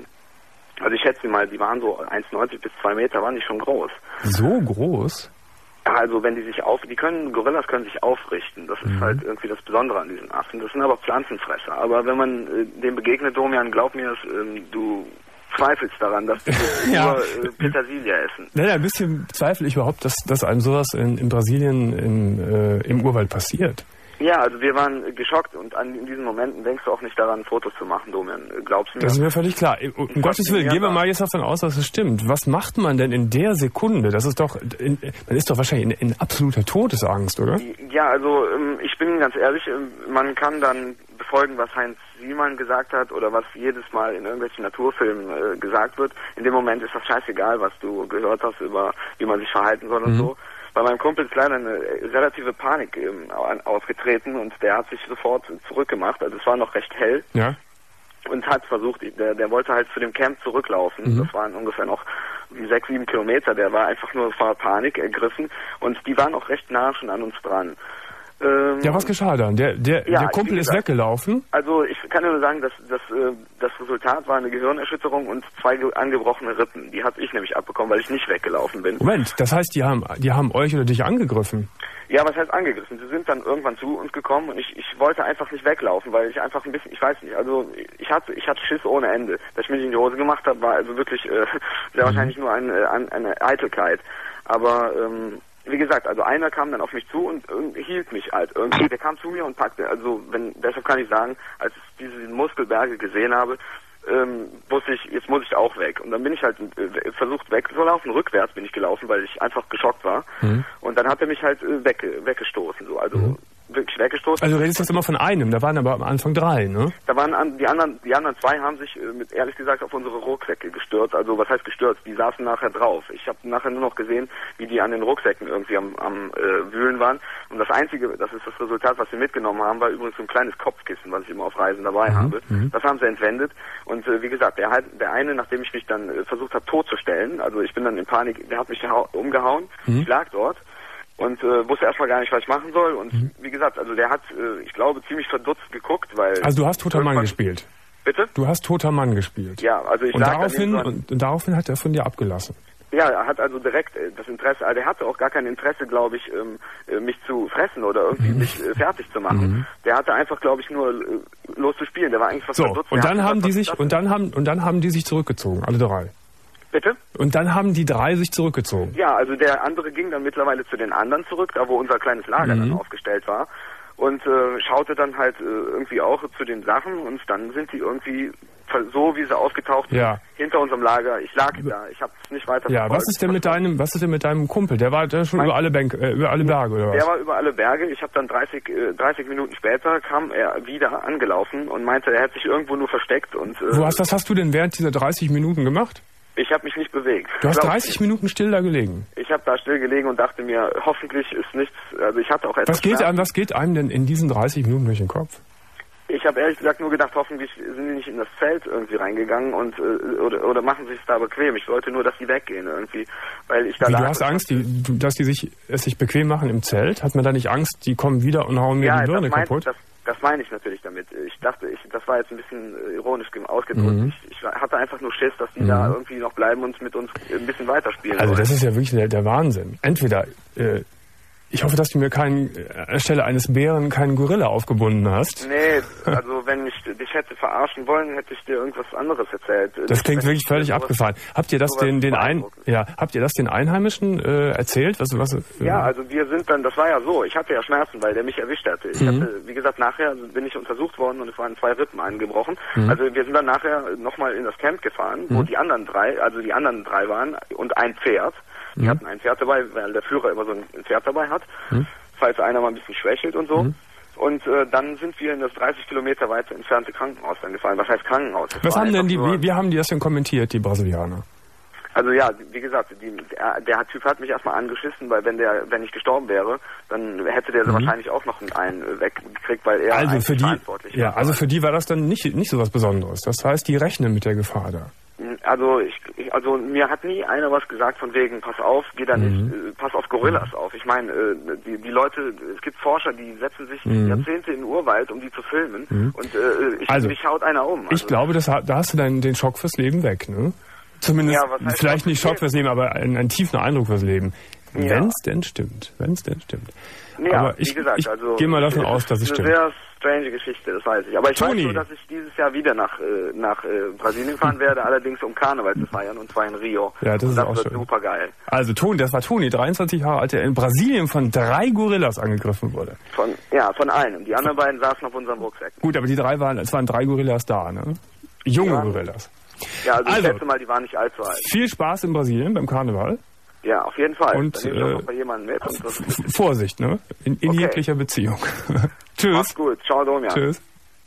also ich schätze mal, die waren so 1,90 bis 2 Meter, waren die schon groß. So groß? Also wenn Gorillas können sich aufrichten. Das ist halt irgendwie das Besondere an diesen Affen. Das sind aber Pflanzenfresser. Aber wenn man dem begegnet, Domian, glaub mir, du zweifelst daran, dass die nur Petersilie essen. Naja, ein bisschen zweifle ich überhaupt, dass einem sowas in Brasilien im Urwald passiert. Ja, also wir waren geschockt und in diesen Momenten denkst du auch nicht daran, Fotos zu machen, Domian. Glaubst du mir? Das ist mir völlig klar. Um Gottes Willen, gehen wir mal jetzt davon aus, dass es stimmt. Was macht man denn in der Sekunde? Das ist doch, man ist doch wahrscheinlich in absoluter Todesangst, oder? Ja, also ich bin ganz ehrlich, man kann dann befolgen, was Heinz Siemann gesagt hat oder was jedes Mal in irgendwelchen Naturfilmen gesagt wird. In dem Moment ist das scheißegal, was du gehört hast über, wie man sich verhalten soll und so. Bei meinem Kumpel ist leider eine relative Panik aufgetreten und der hat sich sofort zurückgemacht. Also es war noch recht hell. Ja. Und hat versucht, der wollte halt zu dem Camp zurücklaufen. Das waren ungefähr noch 6, 7 Kilometer. Der war einfach nur vor Panik ergriffen und die waren auch recht nah schon an uns dran. Ja, was geschah dann? Der Kumpel ist weggelaufen? Also ich kann nur sagen, dass das Resultat war eine Gehirnerschütterung und 2 angebrochene Rippen. Die hatte ich nämlich abbekommen, weil ich nicht weggelaufen bin. Moment, das heißt, die haben euch oder dich angegriffen? Ja, was heißt angegriffen? Sie sind dann irgendwann zu uns gekommen und ich wollte einfach nicht weglaufen, weil ich einfach ein bisschen, ich weiß nicht, also ich hatte Schiss ohne Ende. Dass ich mich in die Hose gemacht habe, war also wirklich sehr wahrscheinlich nur eine Eitelkeit. Aber wie gesagt, also einer kam dann auf mich zu und hielt mich halt irgendwie. Der kam zu mir und packte, deshalb kann ich sagen, als ich diese Muskelberge gesehen habe, wusste ich, jetzt muss ich auch weg. Und dann bin ich halt versucht wegzulaufen, rückwärts bin ich gelaufen, weil ich einfach geschockt war. Und dann hat er mich halt weggestoßen, so, also wirklich weggestoßen. Also du redest jetzt immer von einem, da waren aber am Anfang 3, ne? Da waren die anderen 2 haben sich ehrlich gesagt auf unsere Rucksäcke gestürzt. Also was heißt gestürzt? Die saßen nachher drauf. Ich habe nachher nur noch gesehen, wie die an den Rucksäcken irgendwie am Wühlen waren. Und das Einzige, das ist das Resultat, was sie mitgenommen haben, war übrigens so ein kleines Kopfkissen, was ich immer auf Reisen dabei habe. Das haben sie entwendet. Und wie gesagt, der eine, nachdem ich mich dann versucht habe totzustellen, also ich bin dann in Panik, der hat mich umgehauen, ich lag dort. Und wusste erstmal gar nicht, was ich machen soll. Und wie gesagt, also der hat, ich glaube, ziemlich verdutzt geguckt, weil... Also du hast toter Mann gespielt? Bitte? Du hast toter Mann gespielt? Ja, also ich lag daraufhin hat er von dir abgelassen? Ja, er hat also direkt das Interesse, also er hatte auch gar kein Interesse, glaube ich, mich zu fressen oder irgendwie mich fertig zu machen. Der hatte einfach, glaube ich, nur los zu spielen. Der war eigentlich fast verdutzt. Und dann haben die sich zurückgezogen, alle drei. Bitte? Und dann haben die drei sich zurückgezogen. Ja, also der andere ging dann mittlerweile zu den anderen zurück, da wo unser kleines Lager dann aufgestellt war. Und schaute dann halt irgendwie auch zu den Sachen und dann sind die irgendwie so, wie sie aufgetaucht sind, hinter unserem Lager. Ich lag da, ich habe es nicht weiter verfolgt. Was ist denn mit deinem Kumpel? Der war schon über alle Berge, oder was? Der war über alle Berge. Ich habe dann 30 Minuten später kam er wieder angelaufen und meinte, er hätte sich irgendwo nur versteckt. Und was hast du denn während dieser 30 Minuten gemacht? Ich habe mich nicht bewegt. Du hast 30 Minuten still da gelegen? Ich habe da still gelegen und dachte mir, hoffentlich ist nichts, also ich hatte auch etwas Was geht einem denn in diesen 30 Minuten durch den Kopf? Ich habe ehrlich gesagt nur gedacht, hoffentlich sind die nicht in das Zelt irgendwie reingegangen und oder machen sich da bequem. Ich wollte nur, dass die weggehen irgendwie, weil ich da lag. Du hast Angst, dass die sich bequem machen im Zelt? Hat man da nicht Angst, die kommen wieder und hauen mir die Birne kaputt? Das meine ich natürlich damit. Ich dachte, das war jetzt ein bisschen ironisch ausgedrückt. Ich hatte einfach nur Schiss, dass die da irgendwie noch bleiben und mit uns ein bisschen weiterspielen. Also das ist ja wirklich der Wahnsinn. Entweder, ich hoffe, dass du mir anstelle eines Bären keinen Gorilla aufgebunden hast. Nee, also wenn ich dich hätte verarschen wollen, hätte ich dir irgendwas anderes erzählt. Das klingt wirklich völlig abgefahren. Habt ihr das habt ihr das den Einheimischen erzählt? Ja, also wir sind dann, das war ja so, ich hatte ja Schmerzen, weil der mich erwischt hatte. Ich hatte, wie gesagt, nachher bin ich untersucht worden und es waren 2 Rippen angebrochen. Also wir sind dann nachher nochmal in das Camp gefahren, wo die anderen drei waren und ein Pferd. Die hatten ein Pferd dabei, weil der Führer immer so ein Pferd dabei hat, falls einer mal ein bisschen schwächelt und so. Und dann sind wir in das 30 Kilometer weit entfernte Krankenhaus dann gefahren. Was heißt Krankenhaus? Wie haben die das denn kommentiert, die Brasilianer? Also ja, wie gesagt, der Typ hat mich erstmal angeschissen, weil wenn ich gestorben wäre, dann hätte der wahrscheinlich auch noch einen weggekriegt, weil er verantwortlich war. Also für die war das dann nicht so was Besonderes. Das heißt, die rechnen mit der Gefahr da. Also mir hat nie einer was gesagt von wegen, pass auf, geh da nicht, pass auf Gorillas auf. Ich meine, die Leute, es gibt Forscher, die setzen sich Jahrzehnte in den Urwald, um die zu filmen und mich haut einer um. Ich glaube, da hast du den Schock fürs Leben weg, ne? Zumindest, vielleicht nicht Schock fürs Leben, aber einen tiefen Eindruck fürs Leben. Ja. Wenn es denn stimmt. Ja, aber ich gehe mal davon aus, dass es stimmt. Eine sehr strange Geschichte, das weiß ich. Aber ich weiß nur, dass ich dieses Jahr wieder nach Brasilien fahren werde, allerdings um Karneval zu feiern, und zwar in Rio. Ja, das ist auch schön. Super geil. Also das war Toni, 23 Jahre alt, der in Brasilien von 3 Gorillas angegriffen wurde. Von einem. Die anderen beiden saßen auf unseren Rucksäcken. Gut, aber es waren 3 Gorillas da, ne? Junge Gorillas. Ja, also das letzte Mal, die waren nicht allzu alt. Viel Spaß in Brasilien beim Karneval. Ja, auf jeden Fall. Und dann nehme ich auch noch bei jemandem mit. Und Vorsicht, ne? In jeglicher Beziehung. Tschüss. Mach's gut. Ciao, Domian. Tschüss.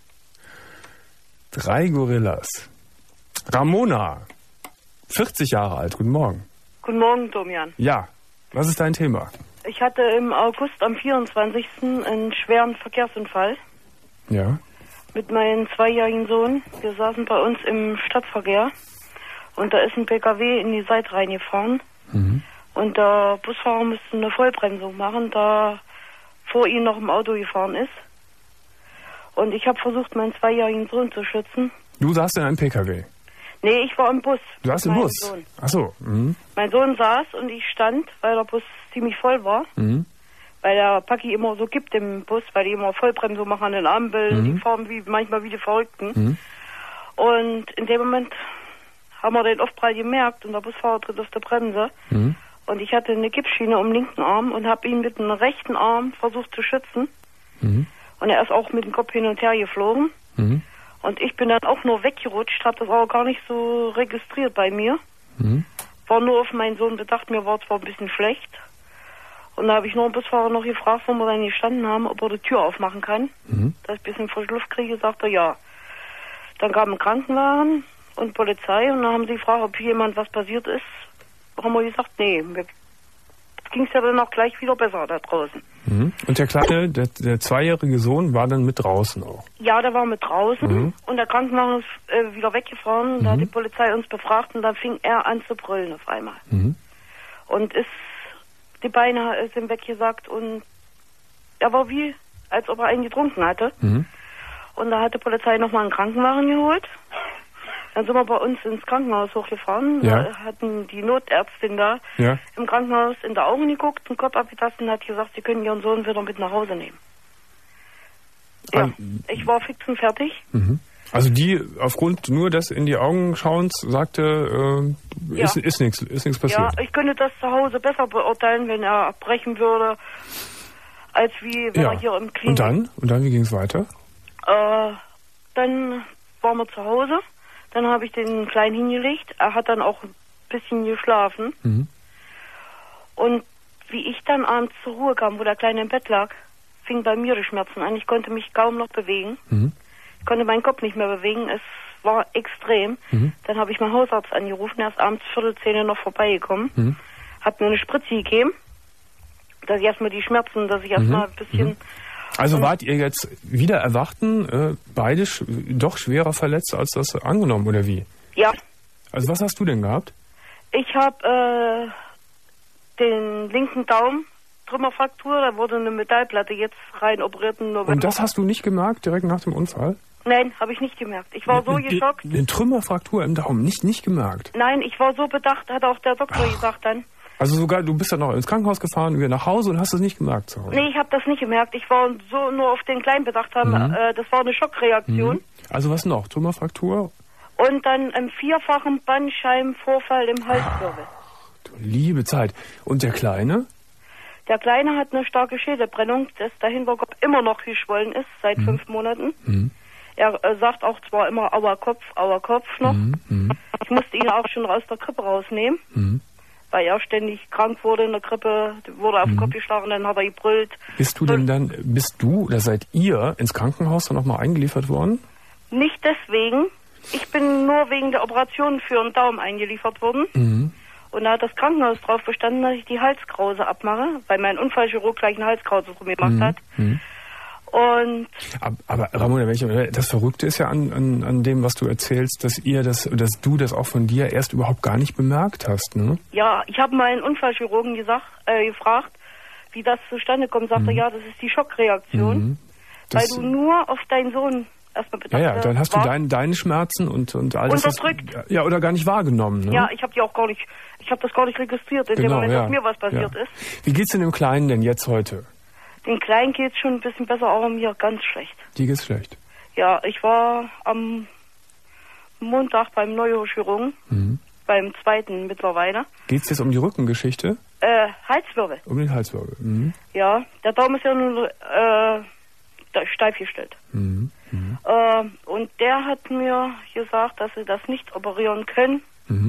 3 Gorillas. Ramona, 40 Jahre alt. Guten Morgen. Guten Morgen, Domian. Ja, was ist dein Thema? Ich hatte im August am 24. einen schweren Verkehrsunfall. Ja. Mit meinem 2-jährigen Sohn. Wir saßen bei uns im Stadtverkehr und da ist ein PKW in die Seite reingefahren. Und der Busfahrer musste eine Vollbremsung machen, da vor ihm noch im Auto gefahren ist. Und ich habe versucht, meinen 2-jährigen Sohn zu schützen. Du saßt in einem PKW? Nee, ich war im Bus. Du warst im Bus? Sohn. Ach so. Mein Sohn saß und ich stand, weil der Bus ziemlich voll war. Weil der Paki immer so gibt im Bus, weil die immer Vollbremsung machen an den Ampeln. Die fahren manchmal wie die Verrückten. Und in dem Moment haben wir den Aufprall gemerkt und der Busfahrer tritt auf der Bremse. Und ich hatte eine Gipsschiene um den linken Arm und habe ihn mit dem rechten Arm versucht zu schützen. Und er ist auch mit dem Kopf hin und her geflogen. Und ich bin dann auch nur weggerutscht, habe das aber gar nicht so registriert bei mir. War nur auf meinen Sohn bedacht, mir war zwar ein bisschen schlecht. Und da habe ich nur den Busfahrer noch gefragt, wo wir dann gestanden haben, ob er die Tür aufmachen kann. Dass ich ein bisschen frische Luft kriege, sagte er ja. Dann kam ein Krankenwagen und Polizei und dann haben sie gefragt, ob jemand was passiert ist. Haben wir gesagt, nee. Ging es ja dann auch gleich wieder besser da draußen. Und der kleine, der 2-jährige Sohn war dann mit draußen auch? Ja, der war mit draußen und der Krankenwagen ist wieder weggefahren. Da hat die Polizei uns befragt und dann fing er an zu brüllen auf einmal. Und die Beine sind weggesackt und er war wie, als ob er einen getrunken hatte. Und da hat die Polizei nochmal einen Krankenwagen geholt. Dann sind wir bei uns ins Krankenhaus hochgefahren. Ja. Da hatten die Notärztin da im Krankenhaus in die Augen geguckt, den Kopf abgetastet und hat gesagt, sie können ihren Sohn wieder mit nach Hause nehmen. Ja, ich war fix und fertig. Mhm. Also die aufgrund nur des in die Augen schauens sagte, ist nichts passiert. Ja, ich könnte das zu Hause besser beurteilen, wenn er abbrechen würde, als wie wenn er hier im Klinik. Und dann, wie ging es weiter? Dann waren wir zu Hause. Dann habe ich den Kleinen hingelegt. Er hat dann auch ein bisschen geschlafen. Mhm. Und wie ich dann abends zur Ruhe kam, wo der Kleine im Bett lag, fing bei mir die Schmerzen an. Ich konnte mich kaum noch bewegen. Mhm. Ich konnte meinen Kopf nicht mehr bewegen. Es war extrem. Mhm. Dann habe ich meinen Hausarzt angerufen. Er ist abends 9:45 noch vorbeigekommen. Mhm. Hat mir eine Spritze gegeben, dass ich erstmal die Schmerzen, dass ich erstmal ein bisschen... Also wart ihr jetzt wieder erwachten, beide doch schwerer verletzt als das angenommen, oder wie? Ja. Also was hast du denn gehabt? Ich habe den linken Daumen, Trümmerfraktur, da wurde eine Metallplatte jetzt rein operiert im November. Und das hast du nicht gemerkt, direkt nach dem Unfall? Nein, habe ich nicht gemerkt. Ich war so geschockt. Eine Trümmerfraktur im Daumen, nicht gemerkt? Nein, ich war so bedacht, hat auch der Doktor gesagt dann. Also sogar, du bist dann noch ins Krankenhaus gefahren, wieder nach Hause und hast es nicht gemerkt zu Hause? Nee, ich habe das nicht gemerkt. Ich war so nur auf den Kleinen bedacht haben. Das war eine Schockreaktion. Mhm. Also was noch? Trümmerfraktur? Und dann einen 4-fachen Bandscheibenvorfall im Halswirbel. Du liebe Zeit. Und der Kleine? Der Kleine hat eine starke Schädelbrennung, das der Hinterkopf immer noch geschwollen ist, seit 5 Monaten. Mhm. Er sagt auch zwar immer Auer Kopf noch. Mhm. Ich musste ihn auch schon aus der Krippe rausnehmen, weil er ständig krank wurde in der Krippe, wurde auf den Kopf geschlagen, dann hat er gebrüllt. Bist du oder seid ihr ins Krankenhaus dann nochmal eingeliefert worden? Nicht deswegen. Ich bin nur wegen der Operation für den Daumen eingeliefert worden. Mhm. Und da hat das Krankenhaus drauf bestanden, dass ich die Halskrause abmache, weil mein Unfallchirurg gleich eine Halskrause drum gemacht hat. Mhm. Und aber Ramona, das Verrückte ist ja an dem, was du erzählst, dass du das auch von dir erst überhaupt gar nicht bemerkt hast, ne? Ja, ich habe meinen Unfallchirurgen gefragt, wie das zustande kommt. Sagte ja, das ist die Schockreaktion, weil du nur auf deinen Sohn erstmal bedacht hast. Ja, dann hast du deine Schmerzen und all das unterdrückt. Oder gar nicht wahrgenommen, ne? Ja, ich habe das gar nicht registriert in dem Moment, dass mir was passiert ist. Wie geht's denn dem Kleinen denn jetzt heute? Den Kleinen geht's schon ein bisschen besser, aber mir ganz schlecht. Dir geht's schlecht? Ja, ich war am Montag beim Neurochirurgen, beim 2. mittlerweile. Geht's jetzt um die Rückengeschichte? Halswirbel. Um den Halswirbel. Mhm. Ja, der Daumen ist ja nur steif gestellt. Mhm. Mhm. Und der hat mir gesagt, dass sie das nicht operieren können,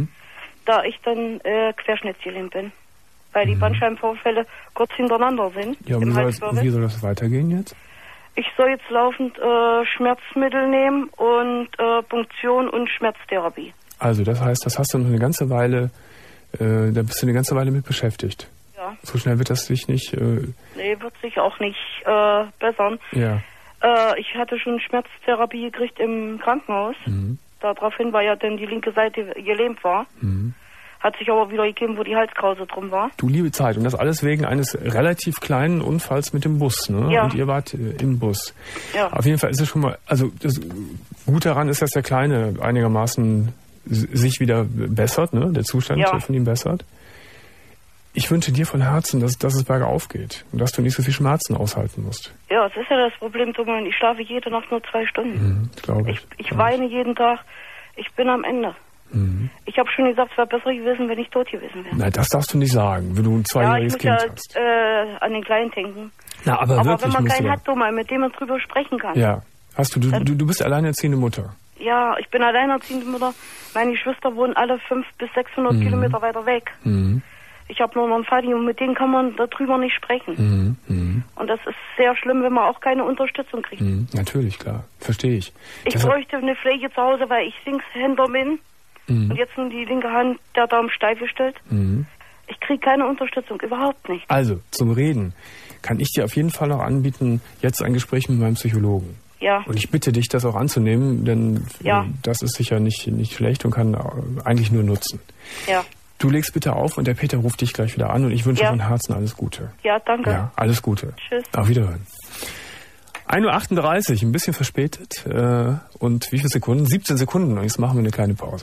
da ich dann querschnittsgelähmt bin. Weil die Bandscheibenvorfälle kurz hintereinander sind. Ja, und wie soll das weitergehen jetzt? Ich soll jetzt laufend Schmerzmittel nehmen und Punktion und Schmerztherapie. Also das heißt, das hast du noch eine ganze Weile, da bist du eine ganze Weile mit beschäftigt. Ja. So schnell wird das sich nicht... Nee, wird sich auch nicht bessern. Ja. Ich hatte schon Schmerztherapie gekriegt im Krankenhaus. Daraufhin, weil ja dann die linke Seite gelähmt war. Hat sich aber wieder gegeben, wo die Halskrause drum war. Du liebe Zeit. Und das alles wegen eines relativ kleinen Unfalls mit dem Bus, ne? Ja. Und ihr wart im Bus. Ja. Auf jeden Fall ist es schon mal, also das Gute daran ist, dass der Kleine einigermaßen sich wieder bessert, ne? Der Zustand von ihm bessert. Ich wünsche dir von Herzen, dass es bergauf geht und dass du nicht so viel Schmerzen aushalten musst. Ja, das ist ja das Problem, Thomas. Ich schlafe jede Nacht nur 2 Stunden. Glaube ich. Ich weine jeden Tag. Ich bin am Ende. Ich habe schon gesagt, es wäre besser gewesen, wenn ich tot gewesen wäre. Nein, das darfst du nicht sagen, wenn du ein 2-jähriges Kind hast. An den Kleinen denken. Na, aber wirklich, wenn man keinen hat, Thomas, mit dem man drüber sprechen kann. Ja. Du bist alleinerziehende Mutter. Ja, ich bin alleinerziehende Mutter. Meine Geschwister wohnen alle 500 bis 600 Kilometer weiter weg. Ich habe nur noch einen Vati und mit denen kann man darüber nicht sprechen. Und das ist sehr schlimm, wenn man auch keine Unterstützung kriegt. Natürlich, klar. Verstehe ich. Ich bräuchte eine Pflege zu Hause, weil ich Linkshänder bin. Und jetzt in die linke Hand der Daumen steif gestellt. Ich kriege keine Unterstützung, überhaupt nicht. Also, zum Reden kann ich dir auf jeden Fall noch anbieten, jetzt ein Gespräch mit meinem Psychologen. Ja. Und ich bitte dich, das auch anzunehmen, denn das ist sicher nicht schlecht und kann eigentlich nur nutzen. Ja. Du legst bitte auf und der Peter ruft dich gleich wieder an und ich wünsche von Herzen alles Gute. Ja, danke. Ja, alles Gute. Tschüss. Auf Wiederhören. 1:38 Uhr, ein bisschen verspätet. Und wie viele Sekunden? 17 Sekunden. Und jetzt machen wir eine kleine Pause.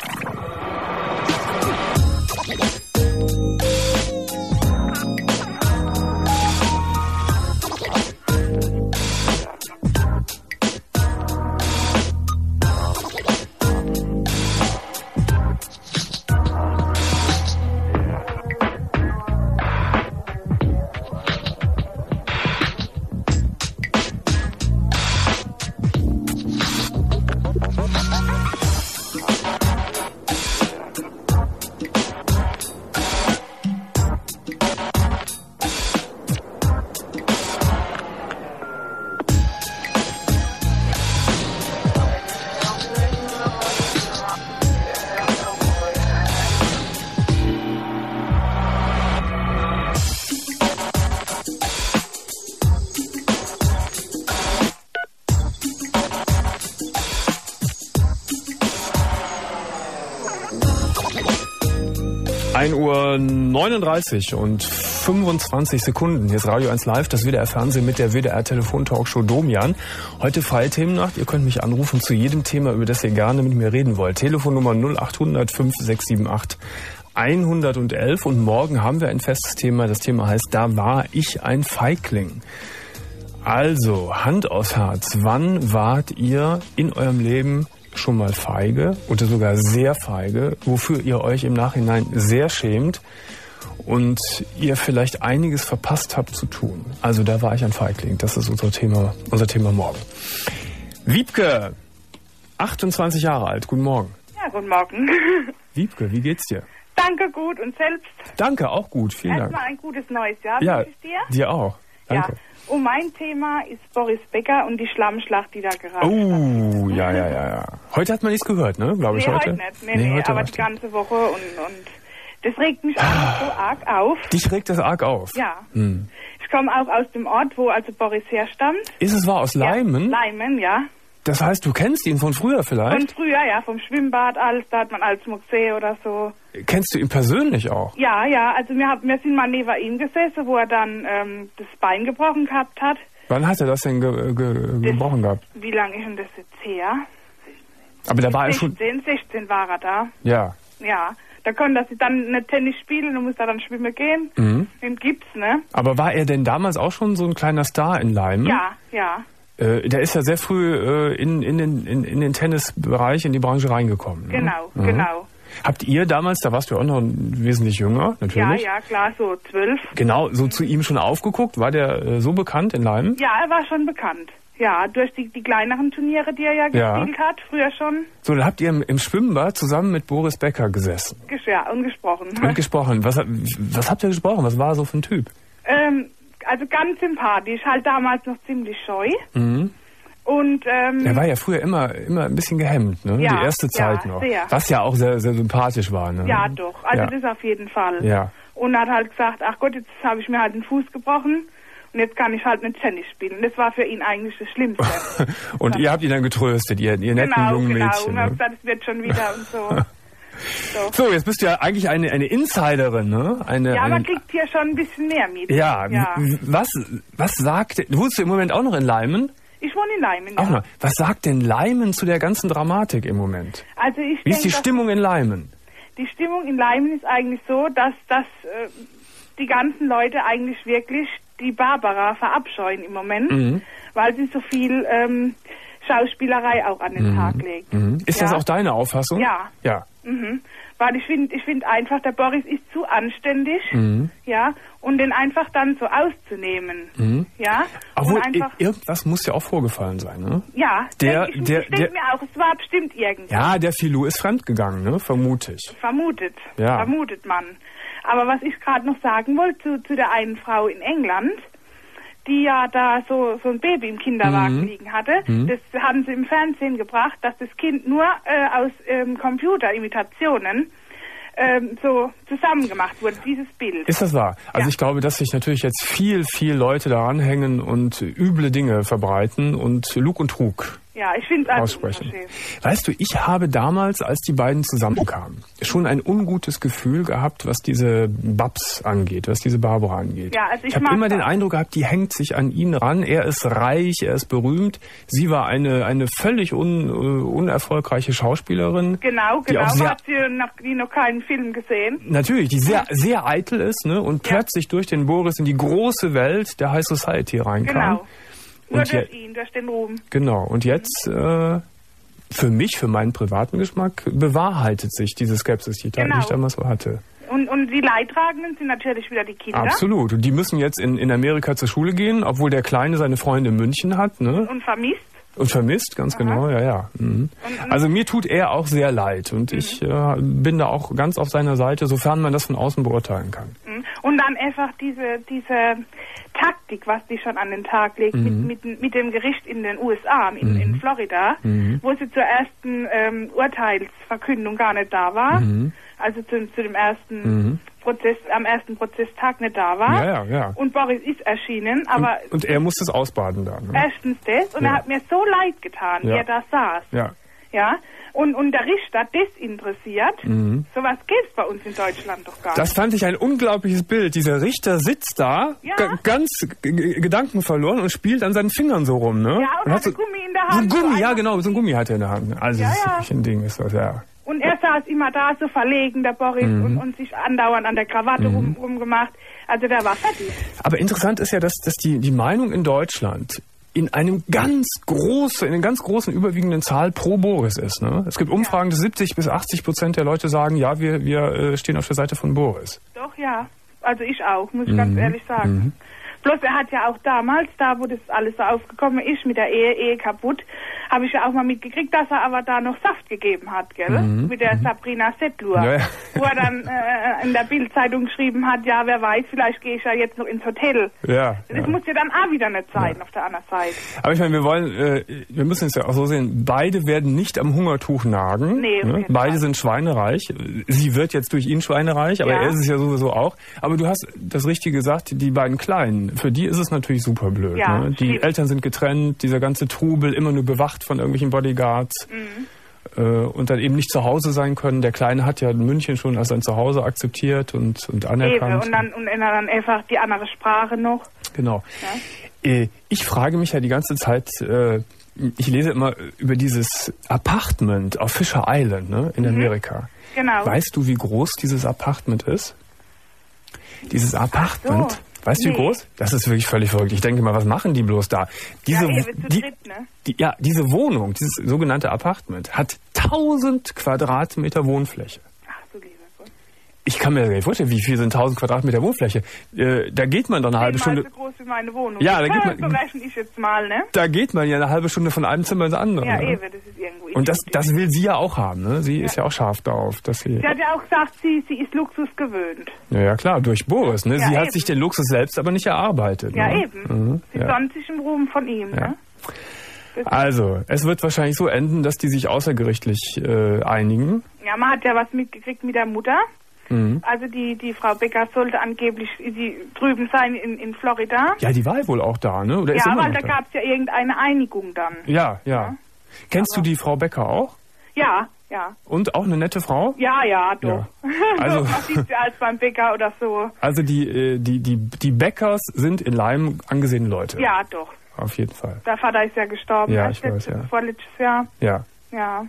Uhr 39 und 25 Sekunden. Hier ist Radio 1 Live, das WDR Fernsehen mit der WDR Telefontalkshow Domian. Heute freie Themennacht. Ihr könnt mich anrufen zu jedem Thema, über das ihr gerne mit mir reden wollt. Telefonnummer 0800 5678 111. Und morgen haben wir ein festes Thema. Das Thema heißt, da war ich ein Feigling. Also, Hand aufs Herz. Wann wart ihr in eurem Leben schon mal feige oder sogar sehr feige, wofür ihr euch im Nachhinein sehr schämt und ihr vielleicht einiges verpasst habt zu tun? Also da war ich ein Feigling. Das ist unser Thema morgen. Wiebke, 28 Jahre alt. Guten Morgen. Ja, guten Morgen. Wiebke, wie geht's dir? Danke, gut. Und selbst? Danke, auch gut. Vielen Dank. Erstmal ein gutes neues Jahr ja, wünsche ich dir. Dir auch. Danke. Ja. Und mein Thema ist Boris Becker und die Schlammschlacht, die da gerade Oh, ja. Heute hat man nichts gehört, ne? Glaube ich, heute nicht. Nee, heute aber die ganze Woche und das regt mich einfach so arg auf. Dich regt das arg auf? Ja. Ich komme auch aus dem Ort, wo also Boris herstammt. Ist es wahr, aus Leimen? Ja, Leimen, ja. Das heißt, du kennst ihn von früher vielleicht? Von früher, ja, vom Schwimmbad, alles, da hat man alles mal gesehen oder so. Kennst du ihn persönlich auch? Ja, also wir sind mal neben ihm gesessen, wo er dann das Bein gebrochen gehabt hat. Wann hat er das denn gebrochen gehabt? Wie lange ist denn das jetzt her? Aber da war er schon... 16 war er da. Ja. Ja, da konnte er dann nicht Tennis spielen und musste dann schwimmen gehen. Den gibt's, ne? Aber war er denn damals auch schon so ein kleiner Star in Leimen? Ja. Der ist ja sehr früh in den Tennisbereich, in die Branche reingekommen. Genau. Habt ihr damals, da warst du auch noch wesentlich jünger, natürlich? Ja, klar, so 12. Genau, so zu ihm schon aufgeguckt? War der so bekannt in Leimen? Ja, er war schon bekannt. Ja, durch die kleineren Turniere, die er ja gespielt hat, früher schon. So, dann habt ihr im Schwimmbad zusammen mit Boris Becker gesessen? Ja, und gesprochen. Und gesprochen. Was habt ihr gesprochen? Was war er so für ein Typ? Also ganz sympathisch, halt damals noch ziemlich scheu. Und er war ja früher immer ein bisschen gehemmt, ne? Ja, die erste Zeit noch. Sehr. Was ja auch sehr, sehr sympathisch war, ne? Ja, doch. Also das auf jeden Fall. Ja. Und er hat halt gesagt, ach Gott, jetzt habe ich mir halt den Fuß gebrochen und jetzt kann ich halt nicht Tennis spielen. Das war für ihn eigentlich das Schlimmste. Und ihr habt ihn dann getröstet, ihr netten jungen Mädchen. Genau, und haben gesagt, es wird schon wieder und so. So, jetzt bist du ja eigentlich eine Insiderin, ne? Man kriegt hier schon ein bisschen mehr mit. Ja. Was sagt... Wohnst du im Moment auch noch in Leimen? Ich wohne in Leimen, ja. Auch noch. Was sagt denn Leimen zu der ganzen Dramatik im Moment? Also Wie ist die Stimmung in Leimen? Die Stimmung in Leimen ist eigentlich so, dass die ganzen Leute eigentlich wirklich die Barbara verabscheuen im Moment, weil sie so viel Schauspielerei auch an den Tag legt. Ist das auch deine Auffassung? Ja. Weil ich finde einfach, der Boris ist zu anständig, ja, und den einfach dann so auszunehmen, ja. Obwohl, irgendwas muss ja auch vorgefallen sein, ne? Ja, ich denke mir auch, es war bestimmt irgendwas. Ja, der Filou ist fremdgegangen, ne? Vermute ich. Vermutet man. Aber was ich gerade noch sagen wollte zu der einen Frau in England, die ja da so ein Baby im Kinderwagen liegen hatte. Das haben sie im Fernsehen gebracht, dass das Kind nur aus Computerimitationen so zusammen gemacht wurde, dieses Bild. Ist das wahr? Also ich glaube, dass sich natürlich jetzt viel Leute daran hängen und üble Dinge verbreiten und Lug und Trug Ja, ich finde es aussprechen. Weißt du, ich habe damals, als die beiden zusammenkamen, schon ein ungutes Gefühl gehabt, was diese Babs angeht, was diese Barbara angeht. Ja, also ich habe immer den Eindruck gehabt, die hängt sich an ihn ran. Er ist reich, er ist berühmt. Sie war eine völlig unerfolgreiche Schauspielerin. Genau. Hat sie noch keinen Film gesehen? Natürlich, die sehr, sehr eitel ist, ne? Und plötzlich durch den Boris in die große Welt der High Society reinkam. Genau. Nur durch ihn, durch den Ruhm. Genau. Und jetzt, für mich, für meinen privaten Geschmack, bewahrheitet sich diese Skepsis, die ich damals so hatte. Und die Leidtragenden sind natürlich wieder die Kinder. Absolut. Und die müssen jetzt in Amerika zur Schule gehen, obwohl der Kleine seine Freunde in München hat. Ne? Und vermisst. Und vermisst, ganz genau, ja. Mhm. Also mir tut er auch sehr leid und ich bin da auch ganz auf seiner Seite, sofern man das von außen beurteilen kann. Und dann einfach diese Taktik, was die schon an den Tag legt, mit dem Gericht in den USA, in Florida, wo sie zur ersten Urteilsverkündung gar nicht da war, also zu dem ersten Prozess, am ersten Prozesstag nicht da war. Ja. Und Boris ist erschienen, aber... Und er muss das ausbaden da. Ne? Erstens das, und er hat mir so leid getan, wie er da saß. Ja. Und der Richter desinteressiert. Sowas gibt's bei uns in Deutschland doch gar nicht. Das fand ich ein unglaubliches Bild. Dieser Richter sitzt da, ganz gedankenverloren und spielt an seinen Fingern so rum, ne? Ja, und hat so Gummi in der Hand. So ein Gummi, genau, so ein Gummi hat er in der Hand. Also das ist wirklich ein Ding, ist das, ja. Und er saß immer da, so verlegen, der Boris, und sich andauernd an der Krawatte rumgemacht. Also der war fertig. Aber interessant ist ja, dass die Meinung in Deutschland in einer ganz großen überwiegenden Zahl pro Boris ist. Ne? Es gibt Umfragen, dass 70-80% der Leute sagen, ja, wir stehen auf der Seite von Boris. Doch, ja. Also ich auch, muss ich ganz ehrlich sagen. Bloß er hat ja auch damals, da wo das alles so aufgekommen ist, mit der Ehe kaputt, habe ich ja auch mal mitgekriegt, dass er aber da noch Saft gegeben hat, gell? Mit der Sabrina Settler. Ja. Wo er dann in der Bildzeitung geschrieben hat, ja, wer weiß, vielleicht gehe ich ja jetzt noch ins Hotel. Ja. Das muss ja dann auch wieder nicht sein auf der anderen Seite. Aber ich meine, wir müssen es ja auch so sehen, beide werden nicht am Hungertuch nagen. Nee, ne? Beide sind schweinereich. Sie wird jetzt durch ihn schweinereich, aber er ist es ja sowieso auch. Aber du hast das Richtige gesagt, die beiden Kleinen, für die ist es natürlich super blöd. Ja, ne? Die Eltern sind getrennt, dieser ganze Trubel, immer nur bewacht von irgendwelchen Bodyguards und dann eben nicht zu Hause sein können. Der Kleine hat ja München schon als sein Zuhause akzeptiert und anerkannt. Und dann einfach die andere Sprache noch. Genau. Ja? Ich frage mich ja die ganze Zeit, ich lese immer über dieses Apartment auf Fisher Island, ne, in Amerika. Genau. Weißt du, wie groß dieses Apartment ist? Dieses Apartment... So. Weißt du, wie groß? Das ist wirklich völlig verrückt. Ich denke mal, was machen die bloß da? Diese Wohnung, dieses sogenannte Apartment, hat 1000 Quadratmeter Wohnfläche. Ach du lieber Gott. Ich kann mir gar nicht vorstellen, wie viel sind 1000 Quadratmeter Wohnfläche. Da geht man dann eine halbe Stunde... so groß wie meine Wohnung. Ja, da geht man... So rechne ich jetzt mal, ne? Da geht man ja eine halbe Stunde von einem Zimmer ins andere. Ja, ne? eben, das ist irgendwo... Und das will sie ja auch haben, ne? Sie ist ja auch scharf darauf, dass sie... Sie hat ja auch gesagt, sie ist Luxus gewöhnt. Ja, klar, durch Boris, ne? Ja, sie hat eben. sich den Luxus selbst aber nicht erarbeitet. Ja, ne? eben. Sie sonnt sich im Ruhm von ihm, ne? Also, es wird wahrscheinlich so enden, dass die sich außergerichtlich einigen. Ja, man hat ja was mitgekriegt mit der Mutter. Also die Frau Becker sollte angeblich drüben sein in Florida. Ja, die war wohl auch da, ne? Oder ist weil da gab es ja irgendeine Einigung dann. Ja. Kennst du die Frau Becker auch? Ja. Und auch eine nette Frau? Ja, doch. Ja. Also, so, was sieht sie als beim Bäcker oder so. Also die Beckers sind in Leim angesehene Leute. Ja, doch. Auf jeden Fall. Der Vater ist ja gestorben. Ja, ich weiß, vorletztes Jahr. Ja. Ja.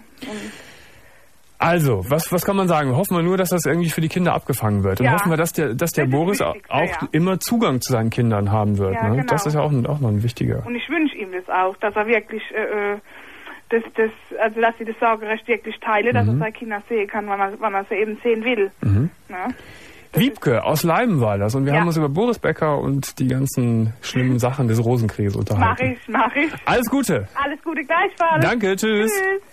Also, was kann man sagen? Hoffen wir nur, dass das irgendwie für die Kinder abgefangen wird. Und hoffen wir, dass der Boris auch immer Zugang zu seinen Kindern haben wird. Ja, ne? genau. Das ist ja auch noch ein wichtiger. Und ich wünsche ihm das auch, dass er wirklich, dass sie das Sorgerecht wirklich teile, dass er seine Kinder sehen kann, wann er sie eben sehen will. Ja? Wiebke aus Leim war das. Und wir haben uns über Boris Becker und die ganzen schlimmen Sachen des Rosenkriegs unterhalten. Mach ich. Alles Gute. Alles Gute gleichfalls. Danke, tschüss.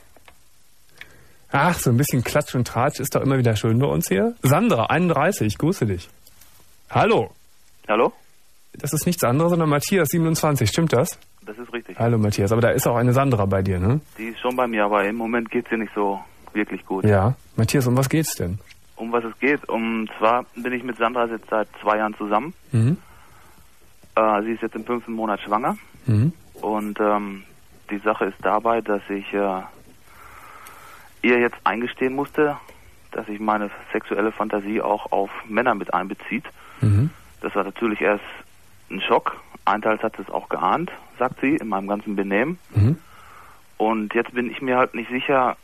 Ach, so ein bisschen Klatsch und Tratsch ist doch immer wieder schön bei uns hier. Sandra, 31, grüße dich. Hallo. Hallo? Das ist nichts anderes, sondern Matthias, 27, stimmt das? Das ist richtig. Hallo Matthias, aber da ist auch eine Sandra bei dir, ne? Die ist schon bei mir, aber im Moment geht's ihr nicht so wirklich gut. Ja. Matthias, um was geht's denn? Um was es geht? Zwar bin ich mit Sandra jetzt seit 2 Jahren zusammen. Sie ist jetzt im 5. Monat schwanger. Und die Sache ist dabei, dass ich ihr jetzt eingestehen musste, dass sich meine sexuelle Fantasie auch auf Männer mit einbezieht. Mhm. Das war natürlich erst ein Schock. Einteils hat es auch geahnt, sagt sie, in meinem ganzen Benehmen. Mhm. Und jetzt bin ich mir halt nicht sicher,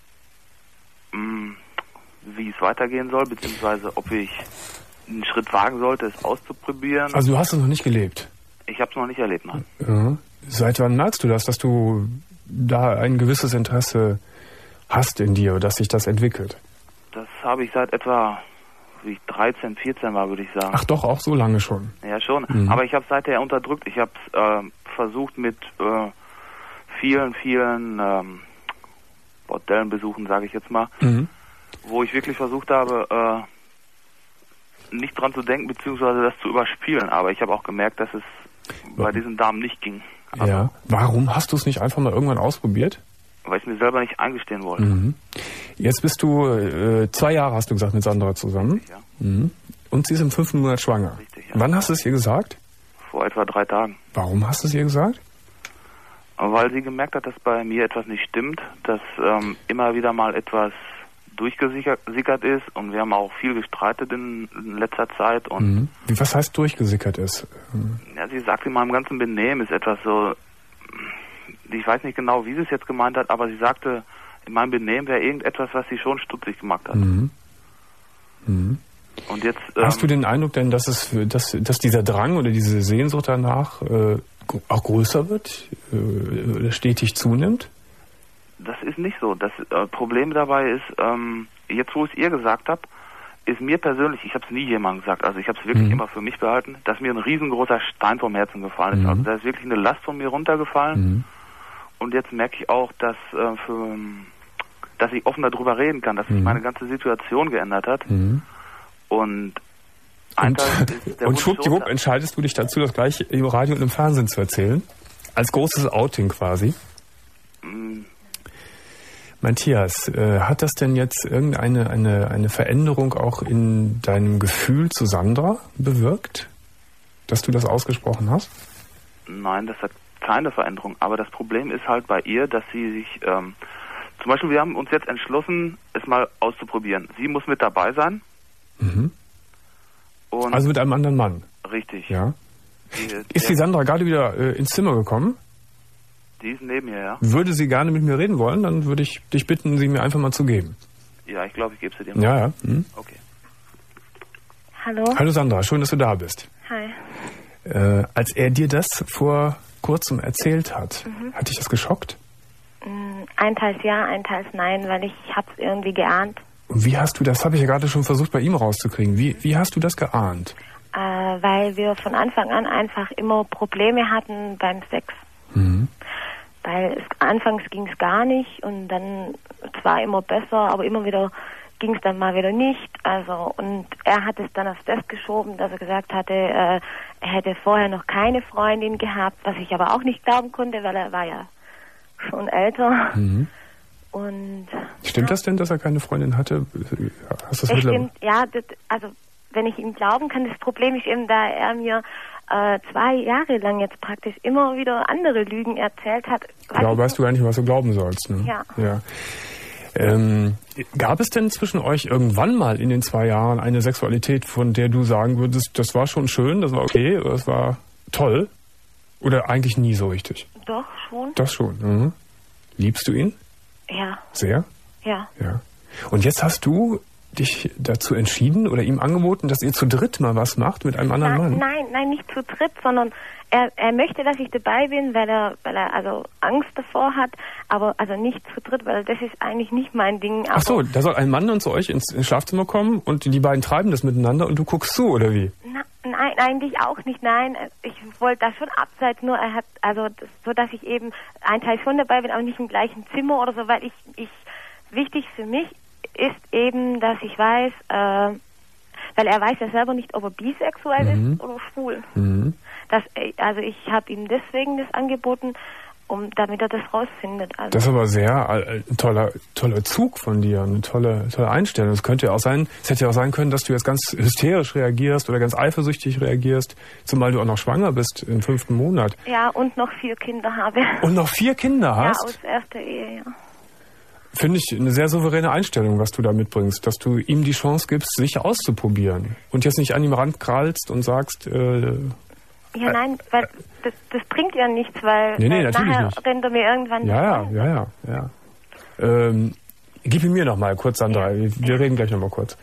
wie es weitergehen soll, beziehungsweise ob ich einen Schritt wagen sollte, es auszuprobieren. Also du hast es noch nicht gelebt? Ich habe es noch nicht erlebt, nein. Ja. Seit wann merkst du das, dass du da ein gewisses Interesse hast in dir, dass sich das entwickelt? Das habe ich seit etwa, wie ich 13, 14 war, würde ich sagen. Ach doch, auch so lange schon? Ja, schon. Mhm. Aber ich habe es seither unterdrückt. Ich habe es versucht mit vielen Bordellenbesuchen, sage ich jetzt mal, wo ich wirklich versucht habe, nicht dran zu denken, beziehungsweise das zu überspielen. Aber ich habe auch gemerkt, dass es bei diesen Damen nicht ging. Also, ja. Warum hast du es nicht einfach mal irgendwann ausprobiert? Weil ich mir selber nicht eingestehen wollte. Mhm. Jetzt bist du 2 Jahre, hast du gesagt, mit Sandra zusammen. Richtig, ja. Mhm. Und sie ist im 5. Monat schwanger. Richtig, ja. Wann hast du es ihr gesagt? Vor etwa 3 Tagen. Warum hast du es ihr gesagt? Weil sie gemerkt hat, dass bei mir etwas nicht stimmt, dass immer wieder mal etwas durchgesickert ist und wir haben auch viel gestreitet in letzter Zeit. Und was heißt durchgesickert ist? Ja, sie sagt, in meinem ganzen Benehmen ist etwas so, ich weiß nicht genau, wie sie es jetzt gemeint hat, aber sie sagte, in meinem Benehmen wäre irgendetwas, was sie schon stutzig gemacht hat. Und jetzt hast du den Eindruck denn, dass dieser Drang oder diese Sehnsucht danach auch größer wird, stetig zunimmt? Das ist nicht so. Das Problem dabei ist, jetzt wo ich es ihr gesagt habe, ist mir persönlich, ich habe es nie jemandem gesagt, also ich habe es wirklich immer für mich behalten, dass mir ein riesengroßer Stein vom Herzen gefallen ist. Also da ist wirklich eine Last von mir runtergefallen. Und jetzt merke ich auch, dass ich offen darüber reden kann, dass sich meine ganze Situation geändert hat. Und schwuppdiwupp entscheidest du dich dazu, das gleich im Radio und im Fernsehen zu erzählen? Als großes Outing quasi? Matthias, hat das denn jetzt eine Veränderung auch in deinem Gefühl zu Sandra bewirkt, dass du das ausgesprochen hast? Nein, das hat keine Veränderung. Aber das Problem ist halt bei ihr, dass sie sich, zum Beispiel, wir haben uns jetzt entschlossen, es mal auszuprobieren. Sie muss mit dabei sein. Und also mit einem anderen Mann? Richtig. Ja. Ist die Sandra gerade wieder ins Zimmer gekommen? Die ist neben mir, ja. Würde sie gerne mit mir reden wollen, dann würde ich dich bitten, sie mir einfach mal zu geben. Ja, ich glaube, ich gebe sie dir mal. Ja. Okay. Hallo. Hallo Sandra, schön, dass du da bist. Hi. Als er dir das vor kurzem erzählt hat, hat dich das geschockt? Einteils ja, einteils nein, weil ich hab's irgendwie geahnt. Und wie hast du das, habe ich ja gerade schon versucht bei ihm rauszukriegen, wie hast du das geahnt? Weil wir von Anfang an einfach immer Probleme hatten beim Sex. Weil anfangs ging es gar nicht und dann zwar immer besser, aber immer wieder ging es dann mal wieder nicht. Also und er hat es dann auf das geschoben, dass er gesagt hatte, er hätte vorher noch keine Freundin gehabt, was ich aber auch nicht glauben konnte, weil er war ja schon älter. Und stimmt das denn, dass er keine Freundin hatte? Hast du das stimmt, ja. Also wenn ich ihm glauben kann, das Problem ist eben, da er mir 2 Jahre lang jetzt praktisch immer wieder andere Lügen erzählt hat. Weißt du gar nicht, was du glauben sollst. Ne? Ja. Gab es denn zwischen euch irgendwann mal in den 2 Jahren eine Sexualität, von der du sagen würdest, das war schon schön, das war okay, oder das war toll? Oder eigentlich nie so richtig? Doch, schon. Das schon. Liebst du ihn? Ja. Sehr? Ja. Und jetzt hast du dich dazu entschieden oder ihm angeboten, dass ihr zu dritt mal was macht mit einem anderen Mann? Nein, nicht zu dritt, sondern er möchte, dass ich dabei bin, weil er also Angst davor hat, aber also nicht zu dritt, weil das ist eigentlich nicht mein Ding. Ach so, da soll ein Mann dann zu euch ins Schlafzimmer kommen und die beiden treiben das miteinander und du guckst zu, oder wie? Nein, eigentlich auch nicht, nein. Ich wollte da schon abseits, nur er hat, also so, dass ich eben ein Teil schon dabei bin, aber nicht im gleichen Zimmer oder so, weil ich wichtig für mich ist eben, dass ich weiß, weil er weiß ja selber nicht, ob er bisexuell ist oder schwul. Also ich habe ihm deswegen das angeboten damit er das rausfindet. Also. Das ist aber sehr ein toller Zug von dir, eine tolle Einstellung. Es hätte ja auch sein können, dass du jetzt ganz hysterisch reagierst oder ganz eifersüchtig reagierst, zumal du auch noch schwanger bist im 5. Monat. Ja, und noch 4 Kinder habe. Und noch 4 Kinder hast? Ja, aus erster Ehe, ja. Finde ich eine sehr souveräne Einstellung, was du da mitbringst, dass du ihm die Chance gibst, sich auszuprobieren und jetzt nicht an ihm rankrallst und sagst... Ja, nein, weil das bringt ja nichts, weil nachher rennt er mir irgendwann... Ja. Gib ihn mir noch mal kurz, Sandra. Wir reden gleich noch mal kurz.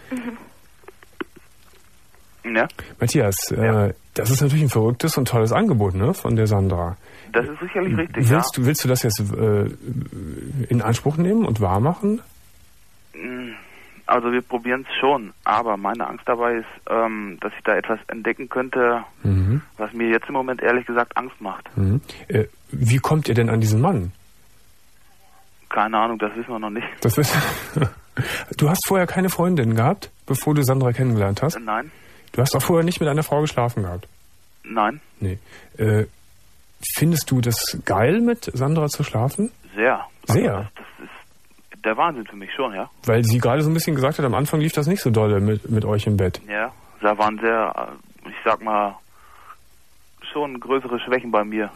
Ja? Matthias, das ist natürlich ein verrücktes und tolles Angebot, ne, von der Sandra. Das ist sicherlich richtig, Willst du das jetzt in Anspruch nehmen und wahr machen? Also wir probieren es schon, aber meine Angst dabei ist, dass ich da etwas entdecken könnte, was mir jetzt im Moment ehrlich gesagt Angst macht. Wie kommt ihr denn an diesen Mann? Keine Ahnung, das wissen wir noch nicht. Du hast vorher keine Freundin gehabt, bevor du Sandra kennengelernt hast? Nein. Du hast auch vorher nicht mit einer Frau geschlafen gehabt? Nein. Nee. Findest du das geil, mit Sandra zu schlafen? Sehr. Sehr? Also das ist der Wahnsinn für mich schon, ja. Weil sie gerade so ein bisschen gesagt hat, am Anfang lief das nicht so dolle mit euch im Bett. Ja, da waren sehr, ich sag mal, schon größere Schwächen bei mir.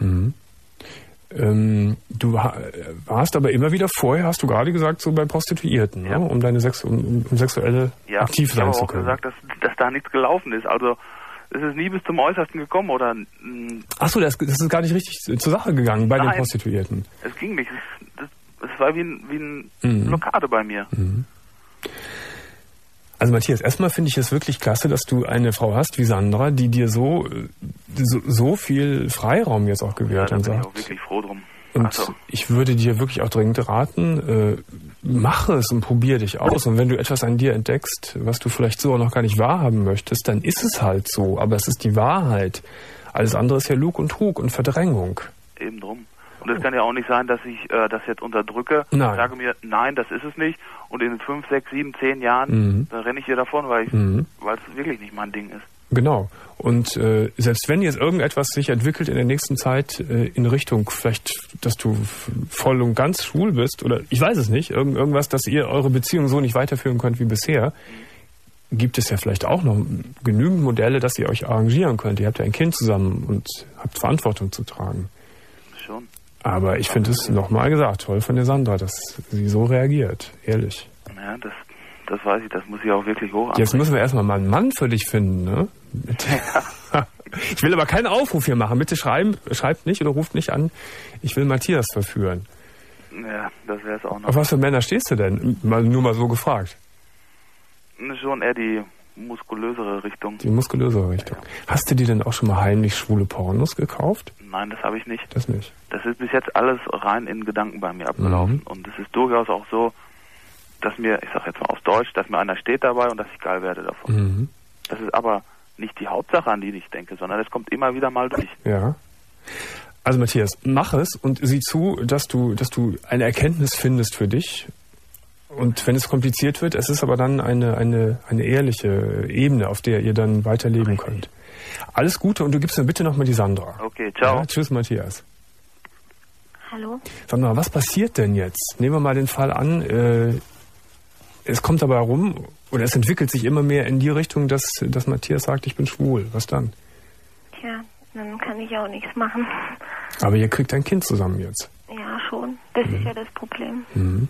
Du warst aber immer wieder vorher, hast du gerade gesagt, so bei Prostituierten, ne? Um deine sexuelle aktiv sein zu können. Ich habe auch gesagt, dass da nichts gelaufen ist. Also es ist nie bis zum Äußersten gekommen, oder? Ach so, das ist gar nicht richtig zur Sache gegangen bei den Prostituierten. Es ging nicht. Es war wie eine Blockade bei mir. Also Matthias, erstmal finde ich es wirklich klasse, dass du eine Frau hast wie Sandra, die dir so viel Freiraum jetzt auch gewährt und sagt. Da bin ich auch wirklich froh drum. Und ich würde dir wirklich auch dringend raten, mach es und probier dich aus. Und wenn du etwas an dir entdeckst, was du vielleicht so auch noch gar nicht wahrhaben möchtest, dann ist es halt so. Aber es ist die Wahrheit. Alles andere ist ja Lug und Trug und Verdrängung. Eben drum. Und es kann ja auch nicht sein, dass ich das jetzt unterdrücke. Nein. Ich sage mir, nein, das ist es nicht. Und in 5, 6, 7, 10 Jahren, dann renne ich hier davon, weil es wirklich nicht mein Ding ist. Genau. Und selbst wenn jetzt irgendetwas sich entwickelt in der nächsten Zeit in Richtung vielleicht, dass du voll und ganz schwul bist oder ich weiß es nicht, irgendwas, dass ihr eure Beziehung so nicht weiterführen könnt wie bisher, gibt es ja vielleicht auch noch genügend Modelle, dass ihr euch arrangieren könnt. Ihr habt ja ein Kind zusammen und habt Verantwortung zu tragen. Schon. Aber ich finde es, nochmal gesagt, toll von der Sandra, dass sie so reagiert. Ehrlich. Ja, das weiß ich, das muss ich auch wirklich hoch anbringen. Jetzt müssen wir erstmal mal einen Mann für dich finden, ne? Ich will aber keinen Aufruf hier machen. Bitte schreibt nicht oder ruft nicht an. Ich will Matthias verführen. Ja, das wäre es auch noch. Auf was für Männer stehst du denn? Nur mal so gefragt. Schon eher die muskulösere Richtung. Die muskulösere Richtung. Ja. Hast du dir denn auch schon mal heimlich schwule Pornos gekauft? Nein, das habe ich nicht. Das nicht? Das ist bis jetzt alles rein in Gedanken bei mir abgelaufen. Und es ist durchaus auch so, dass mir, ich sage jetzt mal auf Deutsch, dass mir einer steht dabei und dass ich geil werde davon. Das ist aber nicht die Hauptsache, an die ich denke, sondern es kommt immer wieder mal durch. Ja. Also Matthias, mach es und sieh zu, dass du eine Erkenntnis findest für dich. Und wenn es kompliziert wird, es ist aber dann eine ehrliche Ebene, auf der ihr dann weiterleben könnt. Alles Gute und du gibst mir bitte nochmal die Sandra. Okay, ciao. Ja, tschüss, Matthias. Hallo? Sandra, was passiert denn jetzt? Nehmen wir mal den Fall an, es kommt dabei rum, oder es entwickelt sich immer mehr in die Richtung, dass Matthias sagt, ich bin schwul. Was dann? Tja, dann kann ich auch nichts machen. Aber ihr kriegt ein Kind zusammen jetzt. Ja, schon. Das ist ja das Problem.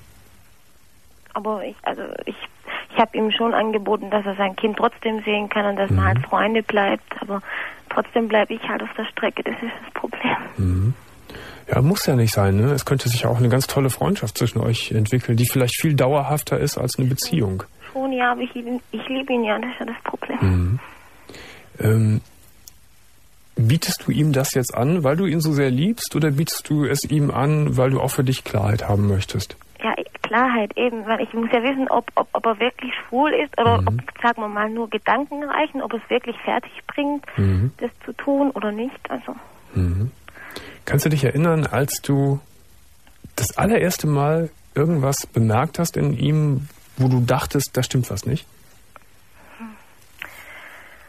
Aber ich habe ihm schon angeboten, dass er sein Kind trotzdem sehen kann und dass man halt Freunde bleibt. Aber trotzdem bleibe ich halt auf der Strecke. Das ist das Problem. Ja, muss ja nicht sein, ne? Es könnte sich auch eine ganz tolle Freundschaft zwischen euch entwickeln, die vielleicht viel dauerhafter ist als eine Beziehung. Schon, ja, aber ich liebe ihn ja, das ist ja das Problem. Bietest du ihm das jetzt an, weil du ihn so sehr liebst, oder bietest du es ihm an, weil du auch für dich Klarheit haben möchtest? Ja, Klarheit eben, weil ich muss ja wissen, ob er wirklich schwul ist oder ob, sagen wir mal, nur Gedanken reichen, ob es wirklich fertig bringt, das zu tun oder nicht. Also. Kannst du dich erinnern, als du das allererste Mal irgendwas bemerkt hast in ihm, wo du dachtest, da stimmt was nicht?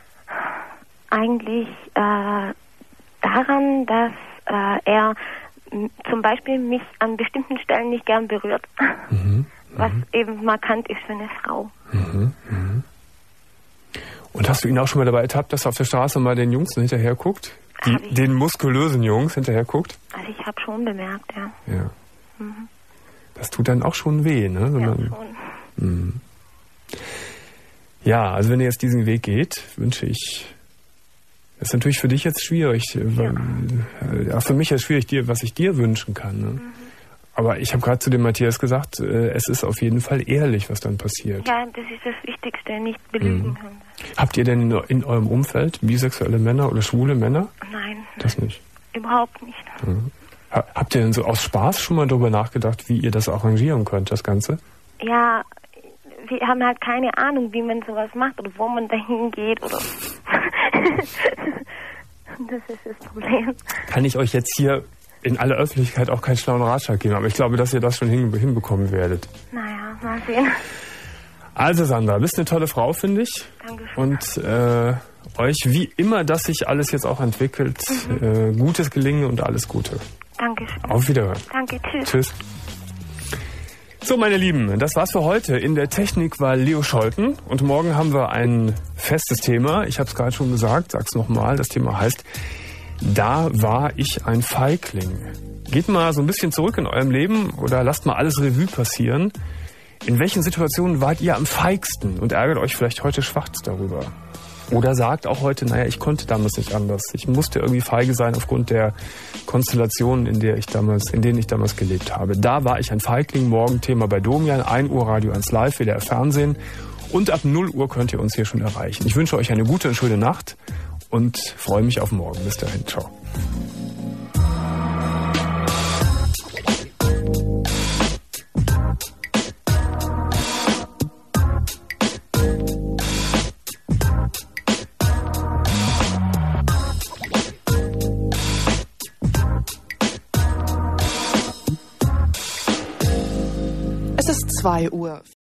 Eigentlich daran, dass er zum Beispiel mich an bestimmten Stellen nicht gern berührt. Was eben markant ist für eine Frau. Und hast du ihn auch schon mal dabei ertappt, dass er auf der Straße mal den Jungs hinterher guckt? Den muskulösen Jungs hinterher guckt? Also ich habe schon bemerkt, ja. Ja. Das tut dann auch schon weh, ne? Schon. Ja, also wenn ihr jetzt diesen Weg geht, wünsche ich... Das ist natürlich für dich jetzt schwierig. Auch für mich ist es schwierig, was ich dir wünschen kann. Ne? Aber ich habe gerade zu dem Matthias gesagt, es ist auf jeden Fall ehrlich, was dann passiert. Ja, das ist das Wichtigste, nicht belügen können. Habt ihr denn in eurem Umfeld bisexuelle Männer oder schwule Männer? Nein. Das nicht? Überhaupt nicht. Habt ihr denn so aus Spaß schon mal darüber nachgedacht, wie ihr das arrangieren könnt, das Ganze? Ja, wir haben halt keine Ahnung, wie man sowas macht oder wo man dahin geht oder... Das ist das Problem. Kann ich euch jetzt hier in aller Öffentlichkeit auch keinen schlauen Ratschlag geben, aber ich glaube, dass ihr das schon hinbekommen werdet. Naja, mal sehen. Also Sandra, bist eine tolle Frau, finde ich. Dankeschön. Und euch, wie immer das sich alles jetzt auch entwickelt, gutes Gelingen und alles Gute. Dankeschön. Auf Wiederhören. Danke, tschüss. Tschüss. So, meine Lieben, das war's für heute. In der Technik war Leo Scholten und morgen haben wir ein festes Thema. Ich habe es gerade schon gesagt, sag's nochmal. Das Thema heißt, da war ich ein Feigling. Geht mal so ein bisschen zurück in eurem Leben oder lasst mal alles Revue passieren. In welchen Situationen wart ihr am feigsten und ärgert euch vielleicht heute schwarz darüber? Oder sagt auch heute, naja, ich konnte damals nicht anders. Ich musste irgendwie feige sein aufgrund der Konstellationen, in denen ich damals gelebt habe. Da war ich ein Feigling. Morgen Thema bei Domian, 1 Uhr Radio 1 Live, WDR Fernsehen. Und ab 0 Uhr könnt ihr uns hier schon erreichen. Ich wünsche euch eine gute und schöne Nacht und freue mich auf morgen. Bis dahin, ciao. Es ist 2 Uhr.